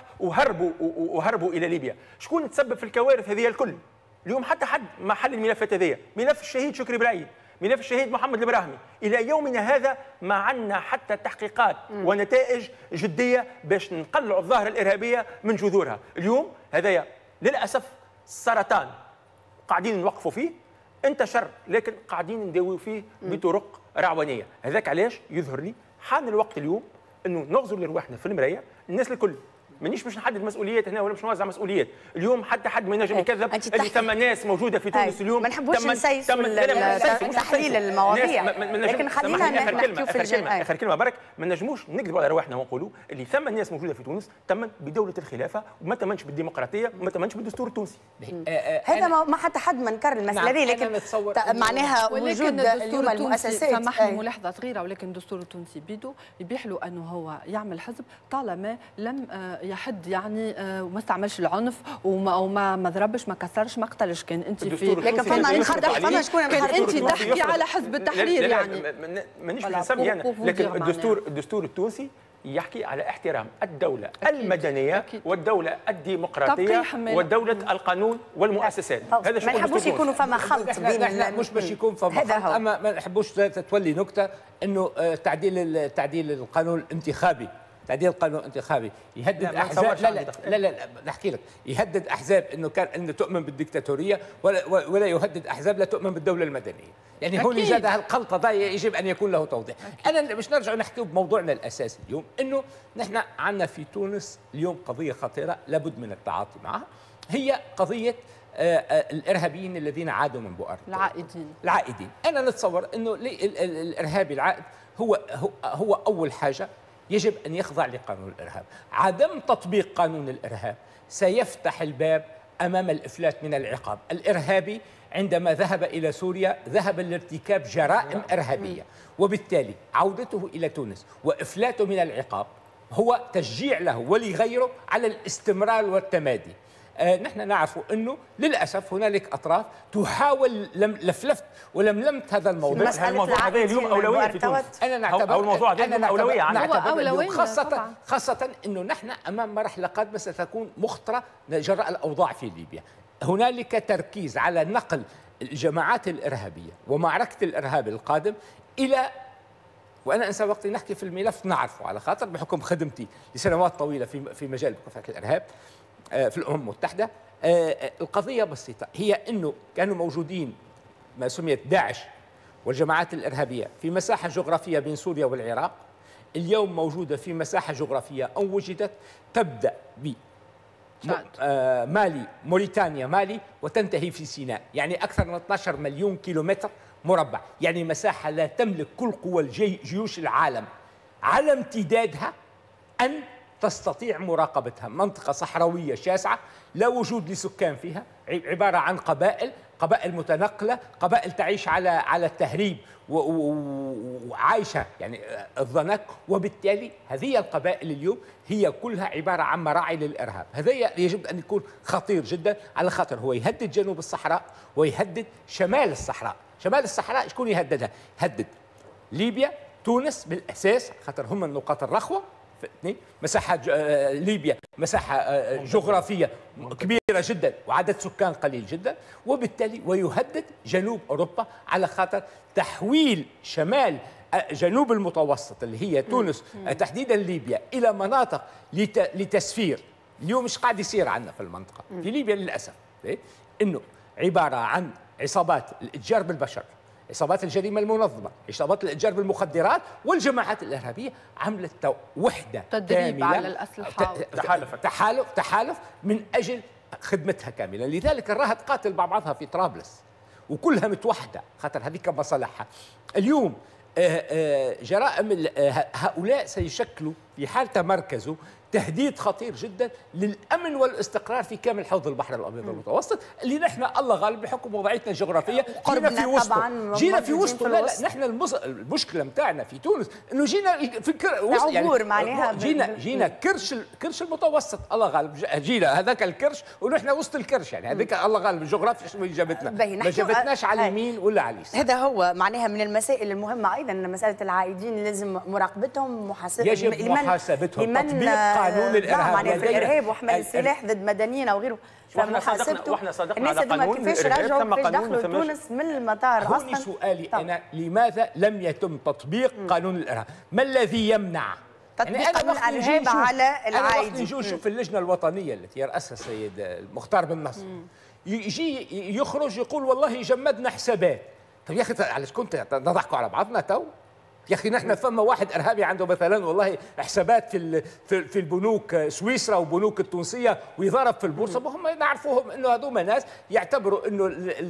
وهربوا الى ليبيا؟ شكون تسبب في الكوارث هذه الكل؟ اليوم حتى حد ما حل الملفات هذه، ملف الشهيد شكري برايد، ملف الشهيد محمد البراهمي، الى يومنا هذا ما عندنا حتى تحقيقات ونتائج جديه باش نقلعوا الظاهره الارهابيه من جذورها. اليوم هذايا للاسف سرطان قاعدين نوقفوا فيه، انتشر لكن قاعدين نداويو فيه بطرق رعوانيه. هذاك علاش يظهر لي حان الوقت اليوم انه نغزر لرواحنا في المرايه، الناس الكل مانيش باش نحدد مسؤوليات هنا ولا باش نوزع مسؤوليات. اليوم حتى حد ما ينجم يكذب اللي ثم ناس موجوده في تونس اليوم. ما نحبوش نسيسوا تحليل المواضيع، لكن خلينا نحكيو في الجانب. اخر كلمه برك، ما نجموش نكذبوا على رواحنا ونقولوا اللي ثم ناس موجوده في تونس تمت بدوله الخلافه وما تمنش بالديمقراطيه وما تمنش بالدستور التونسي. هذا ما حتى حد ما نكر المساله هذه، لكن معناها وجود اليوم المؤسسات. سامحني ملاحظه صغيره، ولكن الدستور التونسي بيدو يبيح له انه هو يعمل حزب طالما لم يحد يعني وما استعملش العنف وما ضربش ما كسرش ما قتلش. كان انت في لكن فما شكون كان انت تحكي على حزب التحرير يعني مانيش نسمي انا، لكن الدستور التونسي يحكي على احترام الدولة المدنية والدولة الديمقراطية والدولة القانون والمؤسسات. هذا ما نحبوش يكونوا فما خلط بين مش باش يكون فما خلط، اما ما نحبوش تولي نكتة انه تعديل القانون الانتخابي. تعديل القانون الانتخابي يهدد احزاب. لا نحكي لك، يهدد احزاب انه تؤمن بالديكتاتوريه ولا يهدد احزاب لا تؤمن بالدوله المدنيه. يعني هون زاد الخلطه ضايع يجب ان يكون له توضيح. انا باش نرجع نحكي بموضوعنا الاساسي اليوم، انه نحن عندنا في تونس اليوم قضيه خطيره لابد من التعاطي معها، هي قضيه الارهابيين الذين عادوا من بؤر العائدين. انا نتصور انه الارهابي العائد هو اول حاجه يجب أن يخضع لقانون الإرهاب. عدم تطبيق قانون الإرهاب سيفتح الباب أمام الإفلات من العقاب. الإرهابي عندما ذهب إلى سوريا ذهب لارتكاب جرائم إرهابية، وبالتالي عودته إلى تونس وإفلاته من العقاب هو تشجيع له ولغيره على الاستمرار والتمادي. نحن نعرف أنه للأسف هنالك أطراف تحاول لفلفت ولملمت هذا الموضوع. الموضوع هذا اليوم أولوية في تونس. أنا نعتبر أو الموضوع هذا اليوم أولوية عندنا، خاصة أنه نحن أمام مرحلة قادمة ستكون مخطرة جراء الأوضاع في ليبيا. هنالك تركيز على نقل الجماعات الإرهابية ومعركة الإرهاب القادم إلى، وأنا أنسى وقتي نحكي في الملف نعرفه على خاطر بحكم خدمتي لسنوات طويلة في مجال مكافحة الإرهاب في الأمم المتحدة. القضية بسيطة، هي أنه كانوا موجودين ما سميت داعش والجماعات الإرهابية في مساحة جغرافية بين سوريا والعراق، اليوم موجودة في مساحة جغرافية أو وجدت تبدأ ب مالي، موريتانيا مالي، وتنتهي في سيناء، يعني أكثر من 12 مليون كيلومتر مربع، يعني مساحة لا تملك كل قوى جيوش العالم على امتدادها أن تستطيع مراقبتها. منطقة صحراوية شاسعة لا وجود لسكان فيها، عبارة عن قبائل متنقلة، قبائل تعيش على التهريب وعايشة يعني الضنك، وبالتالي هذه القبائل اليوم هي كلها عبارة عن مراعي للإرهاب. هذا يجب أن يكون خطير جدا، على خاطر هو يهدد جنوب الصحراء ويهدد شمال الصحراء. شمال الصحراء شكون يهددها؟ يهدد ليبيا، تونس بالأساس، خاطر هم النقاط الرخوة. مساحة ليبيا مساحة جغرافية كبيرة جدا وعدد سكان قليل جدا، وبالتالي ويهدد جنوب أوروبا على خاطر تحويل شمال جنوب المتوسط اللي هي تونس تحديدا ليبيا إلى مناطق لتسفير. اليوم مش قاعد يصير عندنا في المنطقة في ليبيا للأسف، إنه عبارة عن عصابات الإتجار بالبشر، عصابات الجريمة المنظمة، عصابات الإتجار بالمخدرات، والجماعات الإرهابية عملت وحدة تدريب على الأسلحة، تحالف من أجل خدمتها كاملة. لذلك الراها تقاتل مع بعضها في طرابلس وكلها متوحدة خاطر هذيك مصالحها. اليوم جرائم هؤلاء سيشكلوا في حال تمركزوا تهديد خطير جدا للامن والاستقرار في كامل حوض البحر الابيض المتوسط، اللي نحن الله غالب بحكم وضعيتنا الجغرافيه جينا في وسطه. لا نحن المشكله نتاعنا في تونس انه جينا في يعني جينا كرش المتوسط، الله غالب جينا هذاك الكرش ونحن وسط الكرش، يعني هذيك الله غالب الجغرافيا شنو جابتنا، ما جابتناش على اليمين ولا على اليسار. هذا هو معناها من المسائل المهمه ايضا مساله العائدين لازم مراقبتهم يجب محاسبتهم، تطبيق قانون الارهاب، يعني في الارهاب وحمل السلاح ضد مدنيين او غيره. واحنا صادقنا على قانون كيفاش رجعوا كيفاش دخلوا تونس من المطار اصلا. سؤالي انا لماذا لم يتم تطبيق قانون الارهاب؟ ما الذي يمنع تطبيق الارهاب على العائدين؟ أنا نجي نشوف اللجنه الوطنيه التي يرأسها السيد المختار بن نصر يجي يخرج يقول والله جمدنا حسابات. طيب يا اخي علاش كنت نضحكوا على بعضنا تو؟ يا اخي نحن فما واحد ارهابي عنده مثلا والله حسابات في البنوك سويسرا وبنوك التونسيه ويضرب في البورصه، وهم نعرفوهم انه هذوما ناس يعتبروا انه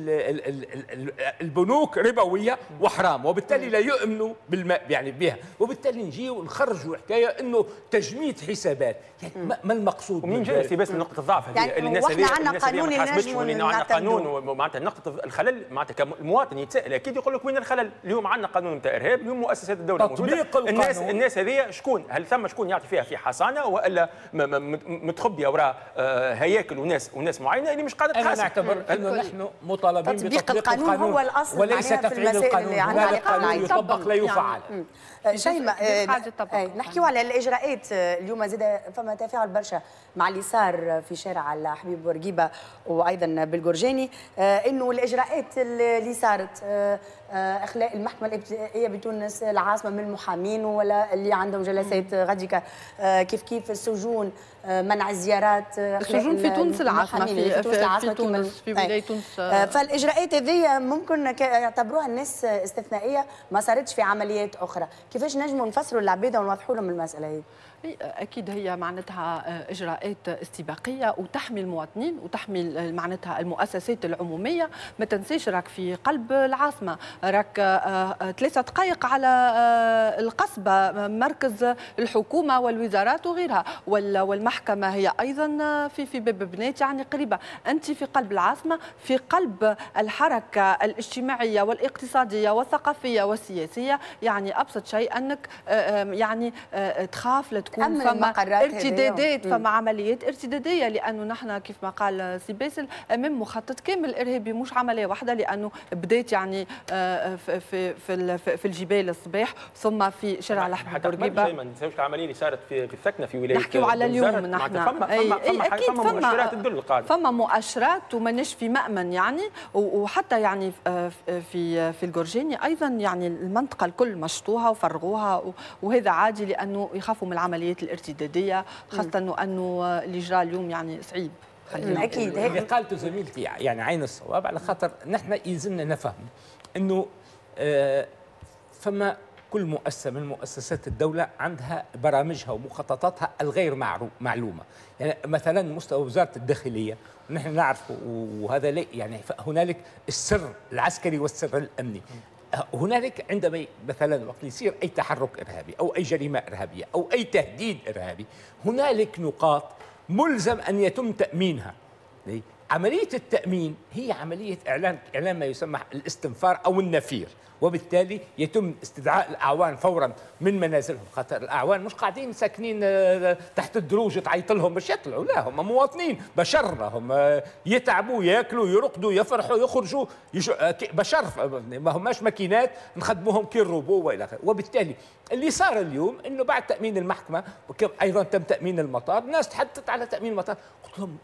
البنوك ربويه وحرام، وبالتالي لا يؤمنوا يعني بها، وبالتالي نجيو نخرجوا حكايه انه تجميد حسابات. يعني ما المقصود؟ ومنين جاي التباس من نقطه الضعف هذه يعني الناس هذه؟ عندنا قانون عندنا قانون ومعناتها نقطه الخلل معناتها كمواطن يتساءل اكيد يقول لك وين الخلل؟ اليوم عندنا قانون نتاع ارهاب، اليوم مؤسسات الدوله موجوده، الناس هذه شكون؟ هل ثم شكون يعطي فيها في حصانه والا متخبيه وراء هياكل وناس معينه اللي مش قادره تحاسب؟ انا نعتبر انه نحن مطالبين بتطبيق القانون هو الاصل وليس تفعيل القانون. هذا القانون يطبق لا يفعل. شيماء نحكيو على الاجراءات اليوم، زاد فما تفاعل برشا مع اللي صار في شارع حبيب بورقيبه وايضا بالجرجاني، انه الاجراءات اللي صارت اخلاء المحكمه الابتدائيه بتونس العاصمه من المحامين ولا اللي عندهم جلسات غاديكا، كيف السجون، منع الزيارات، السجون في تونس العاصمه في تونس في ولايه تونس. فالاجراءات هذه ممكن يعتبروها الناس استثنائيه ما صارتش في عمليات اخرى، كيفاش نجموا نفسروا العبيده ونوضحوا لهم المساله هذه؟ اكيد هي معناتها اجراءات استباقيه وتحمي المواطنين وتحمي معناتها المؤسسات العموميه. ما تنسيش راك في قلب العاصمه، راك 3 دقائق على القصبه، مركز الحكومه والوزارات وغيرها، والمحكمه هي ايضا في باب بنات يعني قريبه. انت في قلب العاصمه، في قلب الحركه الاجتماعيه والاقتصاديه والثقافيه والسياسيه. يعني ابسط شيء انك يعني تخاف لا تكون فما ارتدادات، فما عمليات ارتداديه، لانه نحن كيف ما قال سي باسل امام مخطط كامل ارهابي، مش عمليه واحده، لانه بدات يعني في الجبال الصباح ثم في شارع حبيب بورقيبه. ما ننساوش العمليه اللي صارت في السكنه في ولايه، نحكيو على اليوم نحن اكيد مؤشرات تدل القاعده، فما مؤشرات وماناش في مأمن يعني، وحتى يعني في الجرجاني ايضا يعني المنطقه الكل مشطوها وفرغوها، وهذا عادي لانه يخافوا من العمليات الارتداديه، خاصه انه اللي جرى اليوم يعني صعيب. اكيد اللي قالته زميلتي يعني عين الصواب، على خاطر نحن يلزمنا نفهم انه فما كل مؤسسه من مؤسسات الدوله عندها برامجها ومخططاتها الغير معلومه. يعني مثلا مستوى وزاره الداخليه ونحن نعرف، وهذا يعني هنالك السر العسكري والسر الامني. هنالك عندما مثلا وقت يصير اي تحرك ارهابي او اي جريمه ارهابيه او اي تهديد ارهابي، هنالك نقاط ملزم ان يتم تامينها. عمليه التامين هي عمليه اعلان ما يسمى الاستنفار او النفير، وبالتالي يتم استدعاء الاعوان فورا من منازلهم، خاطر الاعوان مش قاعدين ساكنين تحت الدروج تعيط لهم باش يطلعوا، لا هم مواطنين بشر، هم يتعبوا ياكلوا يرقدوا يفرحوا يخرجوا بشر، ما هماش ماكينات نخدموهم كي الروبو والى اخره. وبالتالي اللي صار اليوم انه بعد تامين المحكمه ايضا تم تامين المطار، الناس تحدثت على تامين المطار، قلت لهم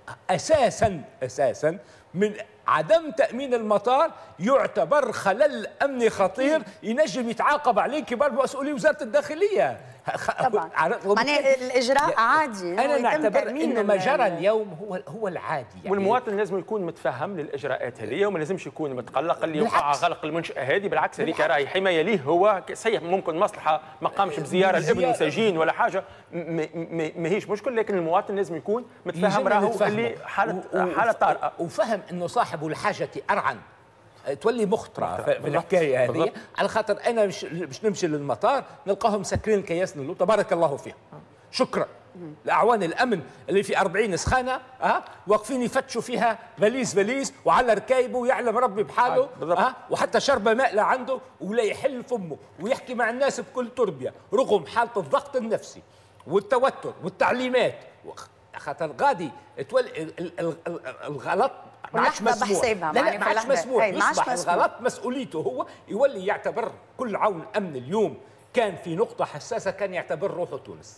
اساسا من عدم تأمين المطار يعتبر خلل أمني خطير ينجم يتعاقب عليه كبار مسؤولي وزارة الداخلية. طبعا معناه الإجراء عادي، أنا نعتبر إنه ما جرى اليوم هو العادي يعني. والمواطن لازم يكون متفهم للإجراءات هذه وما لازمش يكون متقلق اللي يوقع غلق المنشأة هذه، بالعكس هذيك راهي حماية ليه هو صحيح، ممكن مصلحة ما قامش بزيارة الابن وسجين ولا حاجة ما هيش مشكل، لكن المواطن لازم يكون متفهم راهو اللي حالة طارئة وفهم إنه صاحب الحاجة أرعن تولي مخطرة في الحكاية هذه، على خاطر أنا مش نمشي للمطار نلقاهم سكرين الكياس نقول تبارك الله فيهم شكرا. الأعوان الأمن اللي في 40 سخانة واقفين يفتشوا فيها فاليز وعلى ركايبه ويعلم ربي بحاله وحتى شربة ماء لا عنده ولا يحل فمه ويحكي مع الناس بكل تربية رغم حالة الضغط النفسي والتوتر والتعليمات، خاطر غادي تولي الغلط ما عادش مسموح. لا ما عادش مسموح، يصبح الغلط مسؤوليته هو، يولي يعتبر كل عون امن اليوم كان في نقطه حساسه كان يعتبر روحه تونس.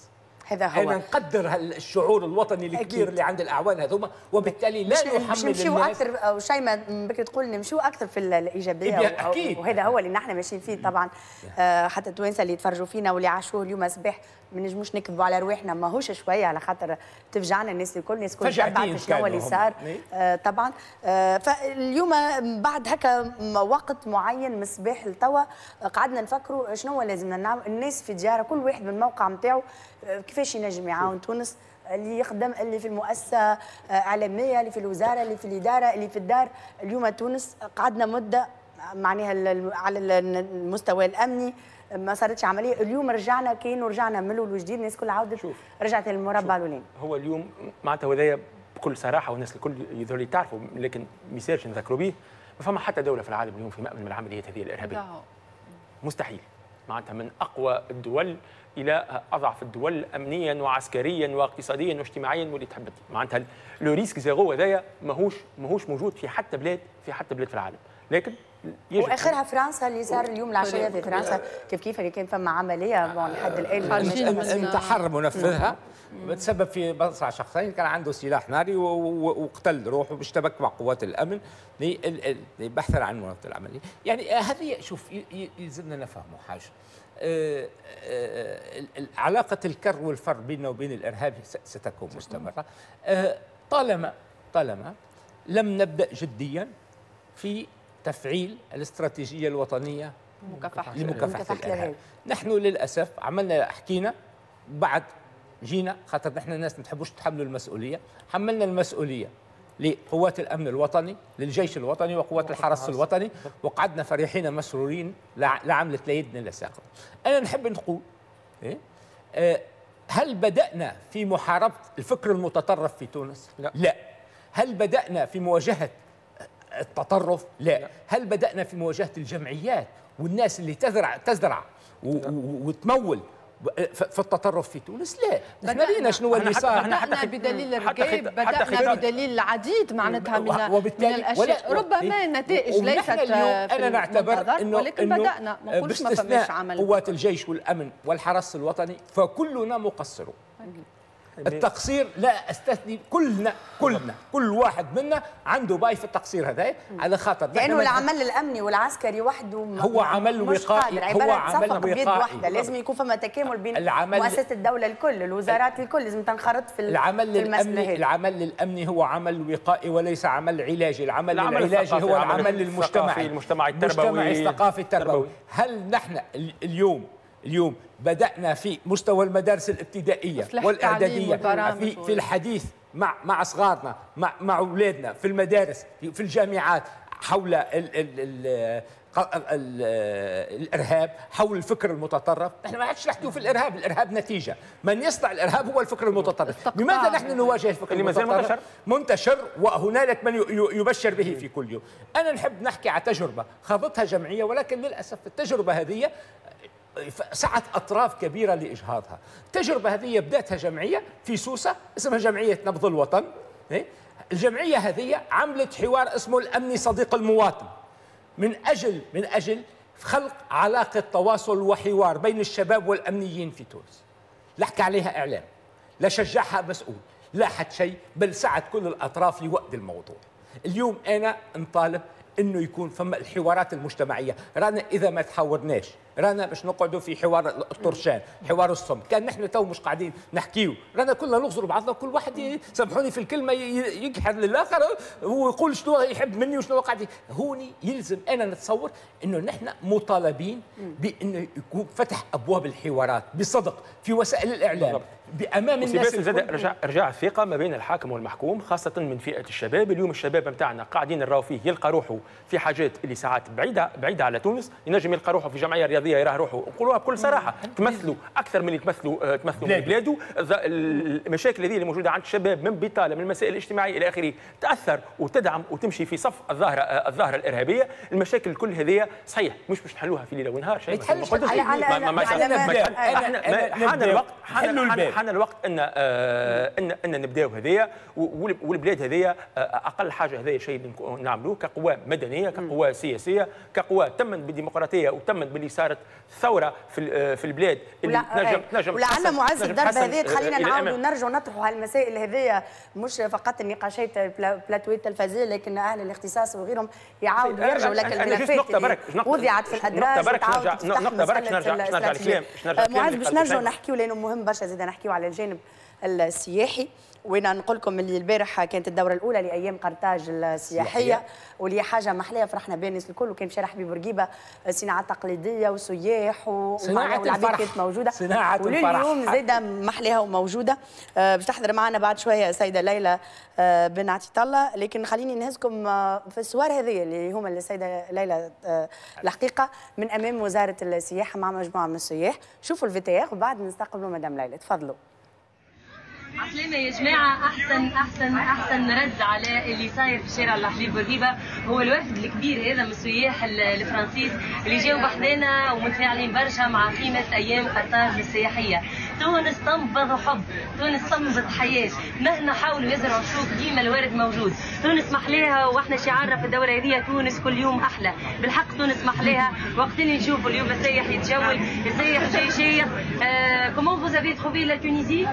هذا هو. أنا نقدر الشعور الوطني الكبير اللي عند الأعوان هذوما، وبالتالي لا نحمل نمشيو الناس أكثر، أو شيء ما بكري تقول نمشيو أكثر في الإيجابية. أكيد. وهذا هو اللي نحن ماشيين فيه طبعا. حتى التوانسة اللي يتفرجوا فينا واللي عاشوه اليوم صباح ما نجموش نكذبوا على رواحنا، ماهوش شويه على خاطر تفجعنا الناس الكل، الناس الكل تبعت شنو اللي صار. طبعا فاليوم بعد هكا وقت معين من الصباح لتوا قعدنا نفكروا شنو لازمنا نعمل. الناس في ديارها كل واحد من الموقع نتاعو كيفاش ينجم يعاون تونس، اللي يخدم، اللي في المؤسسه اعلاميه، اللي في الوزاره، اللي في الاداره، اللي في الدار. اليوم تونس قعدنا مده معناها على المستوى الامني ما صارتش عمليه. اليوم رجعنا كاين ورجعنا من الاول وجديد، الناس كلها عاودت رجعت للمربع الاولاني. هو اليوم معناتها وذايا بكل صراحه والناس الكل يظهروا تعرفوا، لكن ما يصيرش نذكروا به. ما فما حتى دوله في العالم اليوم في مأمن من العمليات هذه الارهابيه. مستحيل. معناتها من اقوى الدول الى اضعف الدول امنيا وعسكريا واقتصاديا واجتماعيا واللي تحب. معناتها لو ريسك زيرو هذايا ماهوش موجود في حتى بلاد في العالم. لكن واخرها فرنسا اللي صار اليوم العشيه في فرنسا كيف اللي كان فما عمليه لحد الان انتحر منفذها تسبب في مصرع شخصين، كان عنده سلاح ناري وقتل روحه باشتبك مع قوات الامن بحثا عن منفذ العمليه. يعني هذه شوف يلزمنا نفهموا حاجه. علاقه الكر والفر بيننا وبين الارهاب ستكون مستمره طالما لم نبدا جديا في تفعيل الاستراتيجيه الوطنيه لمكافحه الارهاب. نحن للاسف عملنا حكينا بعد جينا خاطر نحن الناس ما تحبوش تحملوا المسؤوليه، حملنا المسؤوليه لقوات الامن الوطني، للجيش الوطني وقوات الحرس الوطني، وقعدنا فرحين مسرورين لعملت يدنا لساقط. انا نحب نقول هل بدانا في محاربه الفكر المتطرف في تونس؟ لا. هل بدانا في مواجهه التطرف؟ لا. هل بدأنا في مواجهة الجمعيات والناس اللي تزرع وتمول في التطرف في تونس؟ لا. نحن رينا شنو اللي صار. بدأنا بدليل الرقيب، بدأنا بدليل العديد معناتها من الأشياء، ربما النتائج ليست أنا نعتبر إنه ولكن بدأنا ما نقولش ما فماش عمل. قوات الجيش والأمن والحرس الوطني فكلنا مقصرون. التقصير لا استثني، كل واحد منا عنده باي في التقصير هذا، على خاطر لانه العمل الامني والعسكري وحده هو عمل وقائي، هو عمل وقائي. لازم يكون فما تكامل بين مؤسسات الدوله الكل، الوزارات الكل لازم تنخرط في المسألة. العمل الامني هو عمل وقائي وليس عمل علاجي. العمل العلاجي هو العمل المجتمعي الثقافي التربوي. هل نحن اليوم بدأنا في مستوى المدارس الابتدائية والإعدادية في الحديث مع صغارنا، مع أولادنا في المدارس، في الجامعات، حول الإرهاب، حول الفكر المتطرف. نحن ما عادش نحكيو في الإرهاب، الإرهاب نتيجة، من يصنع الإرهاب هو الفكر المتطرف. لماذا نحن نواجه الفكر المتطرف؟ منتشر وهنالك من يبشر به في كل يوم. أنا نحب نحكي على تجربة خاضتها جمعية، ولكن للأسف التجربة هذه سعت أطراف كبيرة لإجهاضها. التجربة هذه بدأتها جمعية في سوسة اسمها جمعية نبض الوطن. الجمعية هذه عملت حوار اسمه الأمني صديق المواطن من أجل خلق علاقة تواصل وحوار بين الشباب والأمنيين في تونس. لا حكى عليها إعلام، لا شجعها مسؤول، لا حد شيء، بل سعت كل الأطراف لوقت الموضوع. اليوم أنا نطالب انه يكون فما الحوارات المجتمعيه. رانا اذا ما تحاورناش، رانا باش نقعدوا في حوار الطرشان، حوار الصمت، كان نحن تو مش قاعدين نحكيو، رانا كلنا نغزروا بعضنا، كل واحد سامحوني في الكلمه يجحر للاخر ويقول شنو يحب مني وشنو قاعد. هوني يلزم انا نتصور انه نحن مطالبين بانه يكون فتح ابواب الحوارات بصدق في وسائل الاعلام بامام الناس. رجع الثقه ما بين الحاكم والمحكوم، خاصه من فئه الشباب. اليوم الشباب نتاعنا قاعدين نراو فيه يلقى روحه في حاجات اللي ساعات بعيده على تونس، ينجم يلقى روحه في جمعيه رياضيه يراه روحه، نقولوها بكل صراحه، تمثلوا اكثر من اللي تمثلوا من بلاده. المشاكل هذه اللي موجوده عند الشباب من بطاله، من المسائل الاجتماعيه الى اخره، تاثر وتدعم وتمشي في صف الظاهره الارهابيه. المشاكل الكل هذه صحيح مش باش نحلوها في ليله ونهار، شيء حان الوقت ان نبداو هذيا. والبلاد هذيا اقل حاجه هذايا شيء نعملوه كقوى مدنيه، كقوى سياسيه، كقوى تمت بالديمقراطيه وتمت باللي صار صارت ثوره في البلاد اللي تنجم ولعل معز الضربه هذه تخلينا نعاودوا نرجعوا نطرحوا هالمسائل هذيا، مش فقط النقاشات بلاتويت التلفزيون، لكن اهل الاختصاص وغيرهم يعاودوا يرجعوا لك الملفات اللي وضعت في الادراج وتعاود نقطه برك نرجع الكلام معز باش نرجعوا نحكيوا، لانه مهم برشا زيد نحكيوا على الجانب السياحي. وانا نقول لكم اللي البارح كانت الدوره الاولى لايام قرطاج السياحيه، واللي حاجه محليه فرحنا بها الناس الكل، وكان في شارع حبيب بورقيبه صناعات تقليديه وسياح والعباد كانت موجوده، واليوم زاده محليها وموجوده. باش تحضر معنا بعد شويه السيده ليلى بن عتيط الله، لكن خليني نهزكم في السوار هذه اللي هما السيده ليلى الحقيقه من امام وزاره السياحه مع مجموعه من السياح. شوفوا الفيتيار وبعد نستقبلوا مدام ليلى، تفضلوا. عسلامة يا جماعة. أحسن رد على اللي صاير في شارع الحبيب بورقيبة هو الوفد الكبير هذا من السياح الفرنسيس اللي جاوا بحذانا ومتفاعلين برشا مع قيمة أيام قرطاج السياحية. تونس تنبض حب، تونس تنبض حياة، مهما حاولوا يزرعوا شوك ديما الورد موجود. تونس محلاها، واحنا شعارنا في الدورة هذه تونس كل يوم أحلى. بالحق تونس محلاها. وقت اللي نشوفوا اليوم السياح يتجول، السياح جاي شايخ. Comment vous avez trouvé la Tunisie?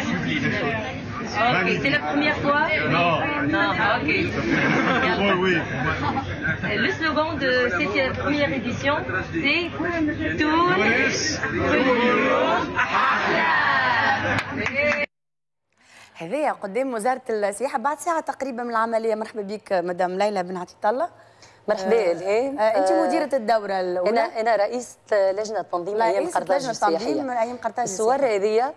Ok, c'est la première fois? Non, ok. Le slogan de cette première édition, c'est Tunis, هذه قدام وزارة السياحة بعد ساعة تقريبا من العملية. مرحبا بك مدام ليلى بن عتيط الله. مرحبا الهام. انت مديرة الدورة الأولى. أنا رئيسة لجنة تنظيم أيام قرطاج السياحية. الصور هذه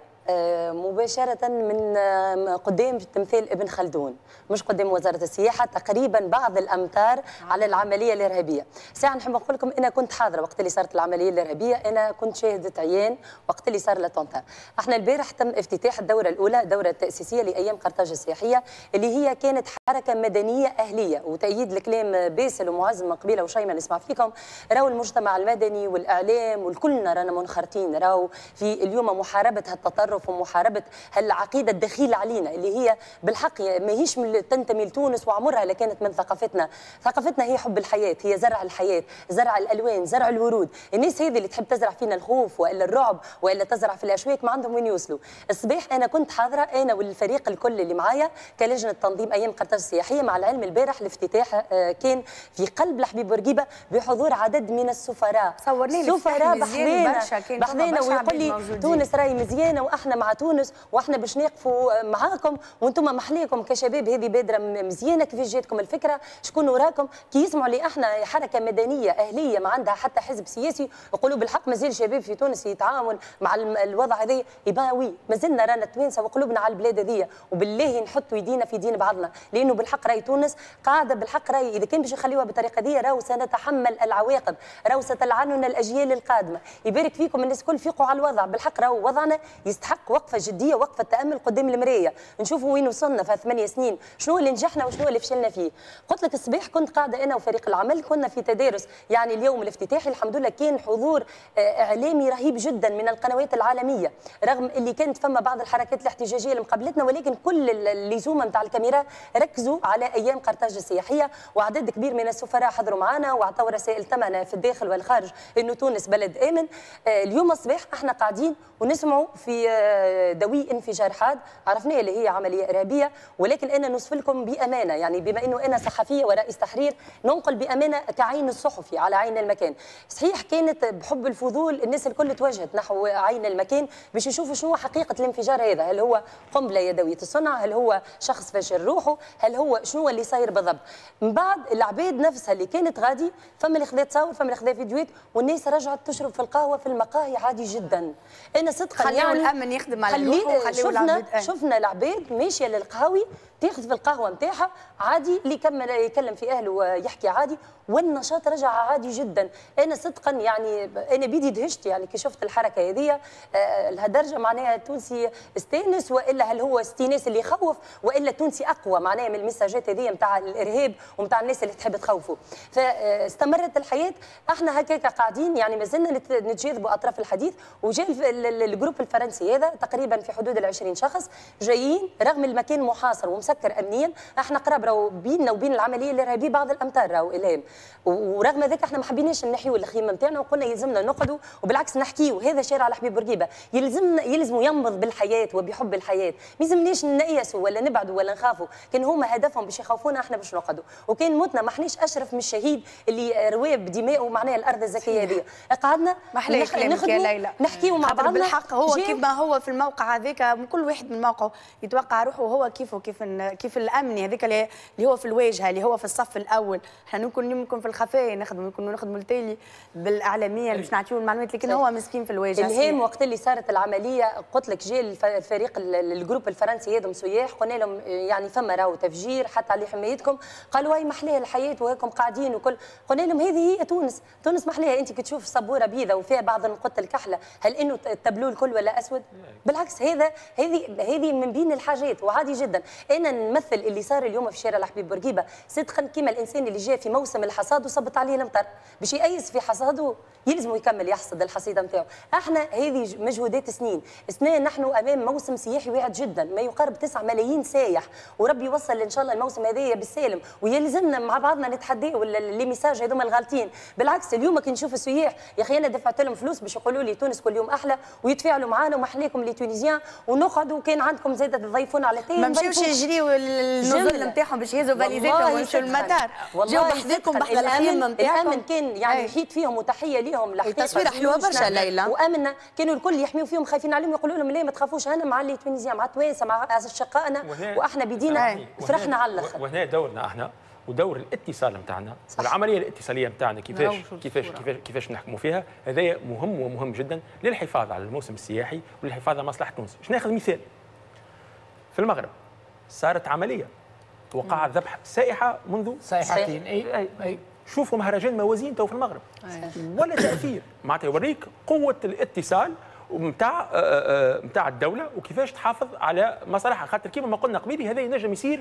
مباشرة من قدام تمثال ابن خلدون، مش قدام وزارة السياحة، تقريبا بعض الأمتار على العملية الإرهابية. ساعة نحب نقول لكم أنا كنت حاضرة وقت اللي صارت العملية الإرهابية، أنا كنت شاهدة عيان وقت اللي صار لطنطا. احنا البارح تم افتتاح الدورة الأولى، الدورة التأسيسية لأيام قرطاج السياحية، اللي هي كانت حركة مدنية أهلية. وتأييد الكلام باسل ومعز من قبيلة وشيماء نسمع فيكم، راهو المجتمع المدني والإعلام والكلنا رانا منخرطين راهو في اليوم محاربة هالتطرف ومحاربة هالعقيدة الدخيلة علينا اللي هي بالحق ماهيش تنتمي لتونس وعمرها لا كانت من ثقافتنا. ثقافتنا هي حب الحياة، هي زرع الحياة، زرع الألوان، زرع الورود. الناس هذه اللي تحب تزرع فينا الخوف وإلا الرعب وإلا تزرع في الأشواك ما عندهم وين يوصلوا. الصباح أنا كنت حاضرة أنا والفريق الكل اللي معايا كلجنة تنظيم أيام قرطاج السياحية، مع العلم البارح الافتتاح كان في قلب الحبيب بورقيبة بحضور عدد من السفراء. سفراء بحذانا ويقول لي تونس راهي مزيانة وإحنا مع تونس واحنا باش نقفوا معاكم وانتم محليكم كشباب. هذه بادره مزيانه، كيفاش جاتكم الفكره؟ شكون وراكم؟ كي يسمعوا لي احنا حركه مدنيه اهليه ما عندها حتى حزب سياسي يقولوا بالحق مازال شباب في تونس يتعاون مع الوضع هذا، يبقى وي مازلنا رانا التوانسه وقلوبنا على البلاد هذه، وبالله نحطوا يدينا في دين بعضنا، لانه بالحق راهي تونس قاعده بالحق راهي اذا كان باش يخليوها بالطريقه هذه راهو سنتحمل العواقب، راهو ستلعننا الاجيال القادمه. يبارك فيكم الناس الكل، فيقوا على الوضع، بالحق راهو وضعنا يستحق وقفه جديه، وقفه تامل قدام المرايه، نشوفوا وين وصلنا في 8 سنين، شنو اللي نجحنا وشنو اللي فشلنا فيه. قلت لك الصباح كنت قاعده انا وفريق العمل كنا في تدارس، يعني اليوم الافتتاحي الحمد لله كان حضور اعلامي رهيب جدا من القنوات العالميه، رغم اللي كانت فما بعض الحركات الاحتجاجيه اللي مقابلتنا، ولكن كل اللزومه نتاع الكاميرا ركزوا على ايام قرطاج السياحيه، وعدد كبير من السفراء حضروا معنا واعطوا رسائل ثمنه في الداخل والخارج انه تونس بلد امن. اليوم الصباح احنا قاعدين ونسمعوا في دوي انفجار حاد، عرفناه اللي هي عمليه ارهابيه، ولكن انا نوصف لكم بامانه، يعني بما انه انا صحفيه ورئيس تحرير ننقل بامانه كعين الصحفي على عين المكان. صحيح كانت بحب الفضول الناس الكل توجهت نحو عين المكان باش يشوفوا شنو حقيقه الانفجار هذا، هل هو قنبله يدويه الصنع، هل هو شخص فجر روحه، هل هو شنو اللي صاير بالضبط. من بعد العباد نفسها اللي كانت غادي فما اللي خذا تصاور، فما اللي خذا فيديوهات، والناس رجعت تشرب في القهوه في المقاهي عادي جدا. انا صدقا يعني الامن يخدم على روحه، شفنا العباد ماشيه للقهاوي تاخذ في القهوه نتاعها عادي، اللي يكمل يكلم في اهله ويحكي عادي، والنشاط رجع عادي جدا. انا صدقا يعني انا بيدي دهشت يعني كي شفت الحركه هذه لهالدرجه، معناها التونسي استانس، والا هل هو استئناس اللي يخوف، والا التونسي اقوى معناها من المساجات هذه نتاع الارهاب ومتاع الناس اللي تحب تخوفوا. فاستمرت الحياه، احنا هكاك قاعدين يعني مازلنا نتجاذبوا اطراف الحديث، وجاء الجروب الفرنسي هذا تقريبا في حدود ال20 شخص جايين رغم المكان محاصر مسكر امنيا. احنا قراب راهو بيننا وبين العمليه الارهابيه بعض الامتار راهو الهام، ورغم ذلك احنا ما حبيناش نحيوا الخيمه نتاعنا وقلنا يلزمنا نقعدوا وبالعكس نحكيوا. هذا شارع الحبيب بورقيبه يلزموا ينبض بالحياه وبحب الحياه، ما يلزمناش نيأسوا ولا نبعدوا ولا نخافوا. كان هما هدفهم باش يخوفونا احنا باش نقعدوا، وكان موتنا ما احناش اشرف من الشهيد اللي رواه بدمائه معناها الارض الزكيه هذه. قعدنا نحكيوا مع بعضنا بالحق. هو كيف ما هو في الموقع هذاك كل واحد من موقعه يتوقع روحه هو كيف الامني هذاك اللي هو في الواجهه، اللي هو في الصف الاول. احنا ممكن في الخفايا نخدموا التالي بالاعلاميه باش نعطيو المعلومات، لكن هو مسكين في الواجهه. الهام وقت اللي صارت العمليه قلت لك جا الفريق الجروب الفرنسي هذم سياح، قلنا لهم يعني فما راهو تفجير حتى على حمايتكم. قالوا هاي محليها الحياه وهاكم قاعدين وكل. قلنا لهم هذه هي تونس محليها. انت كتشوف سبوره بيضاء وفيها بعض النقط الكحله، هل انه التابلو الكل ولا اسود؟ بالعكس هذه من بين الحاجات وعادي جدا. انا نمثل اللي صار اليوم في شارع الحبيب بورقيبه صدقا كيما الانسان اللي جاء في موسم الحصاد وصبت عليه المطر باش يأيس في حصاده يلزموا يكمل يحصد الحصيده نتاعو. احنا هذه مجهودات سنين نحن امام موسم سياحي واعد جدا ما يقارب 9 ملايين سايح، وربي يوصل ان شاء الله الموسم هذايا بالسالم، ويلزمنا مع بعضنا نتحداو لي ميساج هذوما الغالطين. بالعكس اليوم كي نشوف السياح يا اخي انا دفعت لهم فلوس باش يقولوا لي تونس كل يوم احلى ويتفاعلوا معانا ومحليكم لي تونيزيان ونقعدوا كان عندكم زاده تضيفونا على تاي ما مشيوش يجريوا النزل نتاعهم باش يهزوا فاليزاتهم ويمشوا للمطار. جاو بحذاكم بحذا الخيمه نتاعكم. الامن كان يعني يحيط فيهم وتحيه ليهم. التصوير حلوه برشا ليلى، وامنا كانوا الكل يحميوا فيهم خايفين عليهم يقولوا لهم لا ما تخافوش انا مع اللي تونيزيان مع التوانسه مع اشقائنا واحنا بدينا فرحنا على الاخر. وهنا دورنا احنا ودور الاتصال نتاعنا والعمليه الاتصاليه نتاعنا كيفاش نحكموا فيها. هذا مهم ومهم جدا للحفاظ على الموسم السياحي وللحفاظ على مصلحه تونس. باش ناخذ مثال في المغرب صارت عمليه وقع ذبح سائحه منذ سائحتين. اي شوفوا مهرجان موازين تو في المغرب ولا تاثير. معناتها يوريك قوه الاتصال نتاع الدوله وكيفاش تحافظ على مصالحها. خاطر كيما ما قلنا قبيلي هذا ينجم يصير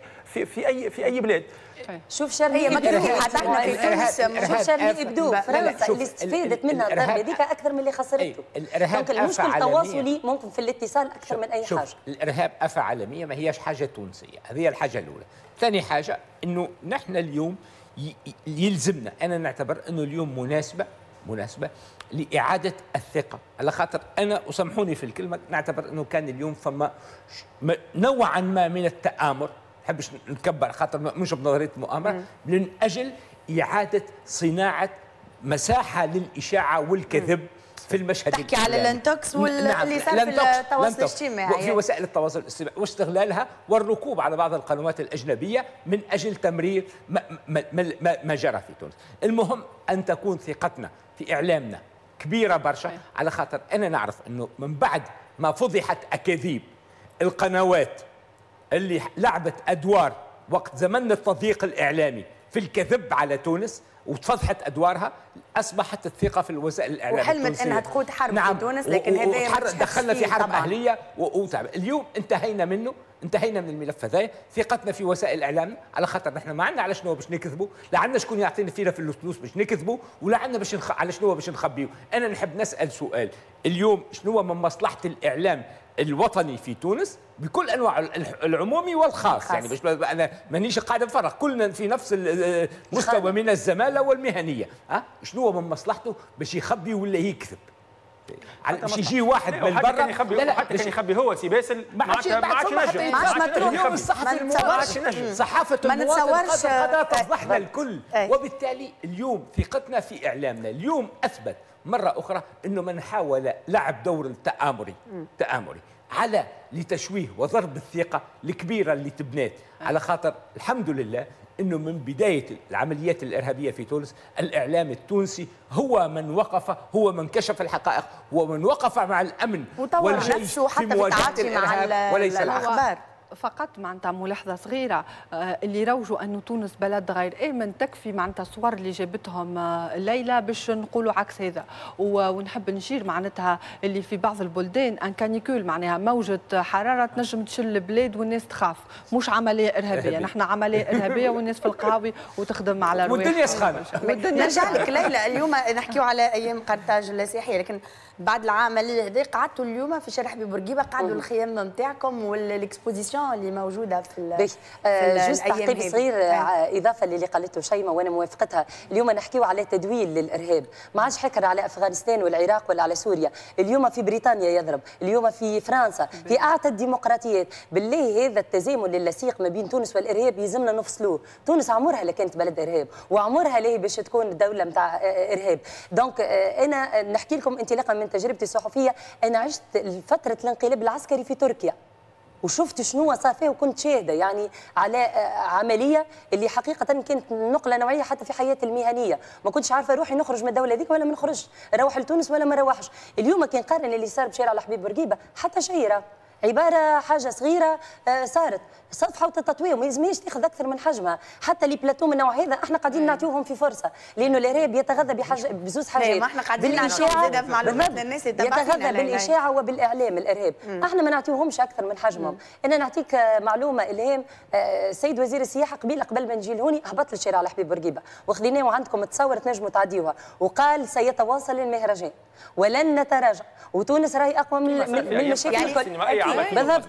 في اي بلاد. شوف شرقي حتى احنا في تونس شوف شرقي يبدو فرنسا اللي استفادت منها الضربه هذيك اكثر من اللي خسرته. الارهاب المشكل تواصلي ممكن في الاتصال اكثر من اي حاجه. الارهاب افه عالميه ما هياش حاجه تونسيه، هذه الحاجه الاولى. ثاني حاجه انه نحن اليوم يلزمنا، انا نعتبر انه اليوم مناسبه لإعادة الثقة، على خاطر أنا وسامحوني في الكلمة نعتبر أنه كان اليوم فما نوعا ما من التآمر، نحبش نكبر خاطر مش بنظرية مؤامرة، من أجل إعادة صناعة مساحة للإشاعة والكذب في المشهد. تحكي على اللانتوكس واللي صار في التواصل الاجتماعي وفي وسائل التواصل الاجتماعي واستغلالها والركوب على بعض القنوات الأجنبية من أجل تمرير ما جرى في تونس. المهم أن تكون ثقتنا في إعلامنا كبيرة برشا، على خاطر أنا نعرف أنه من بعد ما فضحت أكاذيب القنوات اللي لعبت أدوار وقت زمن التضييق الإعلامي في الكذب على تونس وتفضحت أدوارها، أصبحت الثقة في الوسائل الإعلامية وحلمت أنها تقود حرب في تونس، لكن هذا دخلنا في حرب أهلية وتعب. اليوم انتهينا من الملف هذا. ثقتنا في وسائل الاعلام على خاطر نحن ما عندنا على شنو باش نكذبوا، لا عندنا شكون يعطينا فينا في الفلوس باش نكذبوا، ولا عندنا باش على شنو باش نخبيو. انا نحب نسال سؤال اليوم، شنو من مصلحه الاعلام الوطني في تونس بكل انواع العمومي والخاص؟ يعني باش انا مانيش قاعد نفرق، كلنا في نفس المستوى من الزماله والمهنيه. شنو من مصلحته باش يخبي ولا يكذب؟ باش يجي واحد من برا حتى كان يخبي هو سي باسل ما عادش نجم. اليوم الصحفي ما عادش نجم، صحافه المواطن قد تفضحنا الكل. وبالتالي اليوم ثقتنا في اعلامنا اليوم اثبت مره اخرى انه من حاول لعب دور التآمري على لتشويه وضرب الثقه الكبيره اللي تبنات، على خاطر الحمد لله انه من بدايه العمليات الارهابيه في تونس الاعلام التونسي هو من كشف الحقائق، هو من وقف مع الامن والجيش في مواجهه الارهاب وليس الاخبار. فقط معناتها ملاحظه صغيره، اللي روجوا انه تونس بلد غير امن تكفي معناتها الصور اللي جابتهم الليله باش نقولوا عكس هذا. ونحب نشير معناتها اللي في بعض البلدان ان كانيكول معناها موجه حراره تنجم تشل البلاد والناس تخاف، مش عمليه ارهابيه. نحن عمليه ارهابيه والناس في القهاوي وتخدم على الرواح والدنيا سخانه. نرجع لك ليلى، اليوم نحكيو على ايام قرطاج السياحيه، لكن بعد العمليه هذه قعدتوا اليوم في شارع حبيب بورقيبه، قعدوا الخيام نتاعكم والاكسبوزيسيون الامبيسيون اللي موجوده في جوست تعقيب صغير اضافه للي قالته شيماء وانا موافقتها. اليوم نحكيو على تدويل للارهاب، ما عادش حكر على افغانستان والعراق ولا على سوريا، اليوم في بريطانيا يضرب، اليوم في فرنسا، في اعتى الديمقراطيات. بالله هذا التزامن اللصيق ما بين تونس والارهاب يلزمنا نفصلوه. تونس عمرها لا كانت بلد ارهاب وعمرها لا باش تكون دوله نتاع ارهاب. دونك انا نحكي لكم انطلاقا من تجربتي الصحفيه، انا عشت فتره الانقلاب العسكري في تركيا وشفت شنو صار فيه وكنت شاهده يعني على عمليه اللي حقيقه كانت نقله نوعيه حتى في حياتي المهنيه، ما كنتش عارفه روحي نخرج من الدوله هذيك ولا ما نخرجش، نروح لتونس ولا ما نروحش. اليوم كي نقارن اللي صار بشارع الحبيب بورقيبه حتى شهيره عباره حاجه صغيره صارت صفحه وتطوير ما يلزمنيش تاخذ اكثر من حجمها. حتى لي بلاتو من النوع هذا احنا قاعدين نعطيوهم في فرصه، لانه الارهاب يتغذى بزوز حاجات. ما احنا قاعدين نعطيهم معلومات الناس يتغذى بالاشاعه وبالاعلام الارهاب. احنا ما نعطيوهمش اكثر من حجمهم. انا نعطيك معلومه الهام، السيد وزير السياحه قبل ما نجي لهوني هبط للشارع الحبيب بورقيبه وخذيناه وعندكم تصور تنجموا تعديوها، وقال سيتواصل المهرجان ولن نتراجع، وتونس راهي اقوى من المشاكل الكل. بالضبط.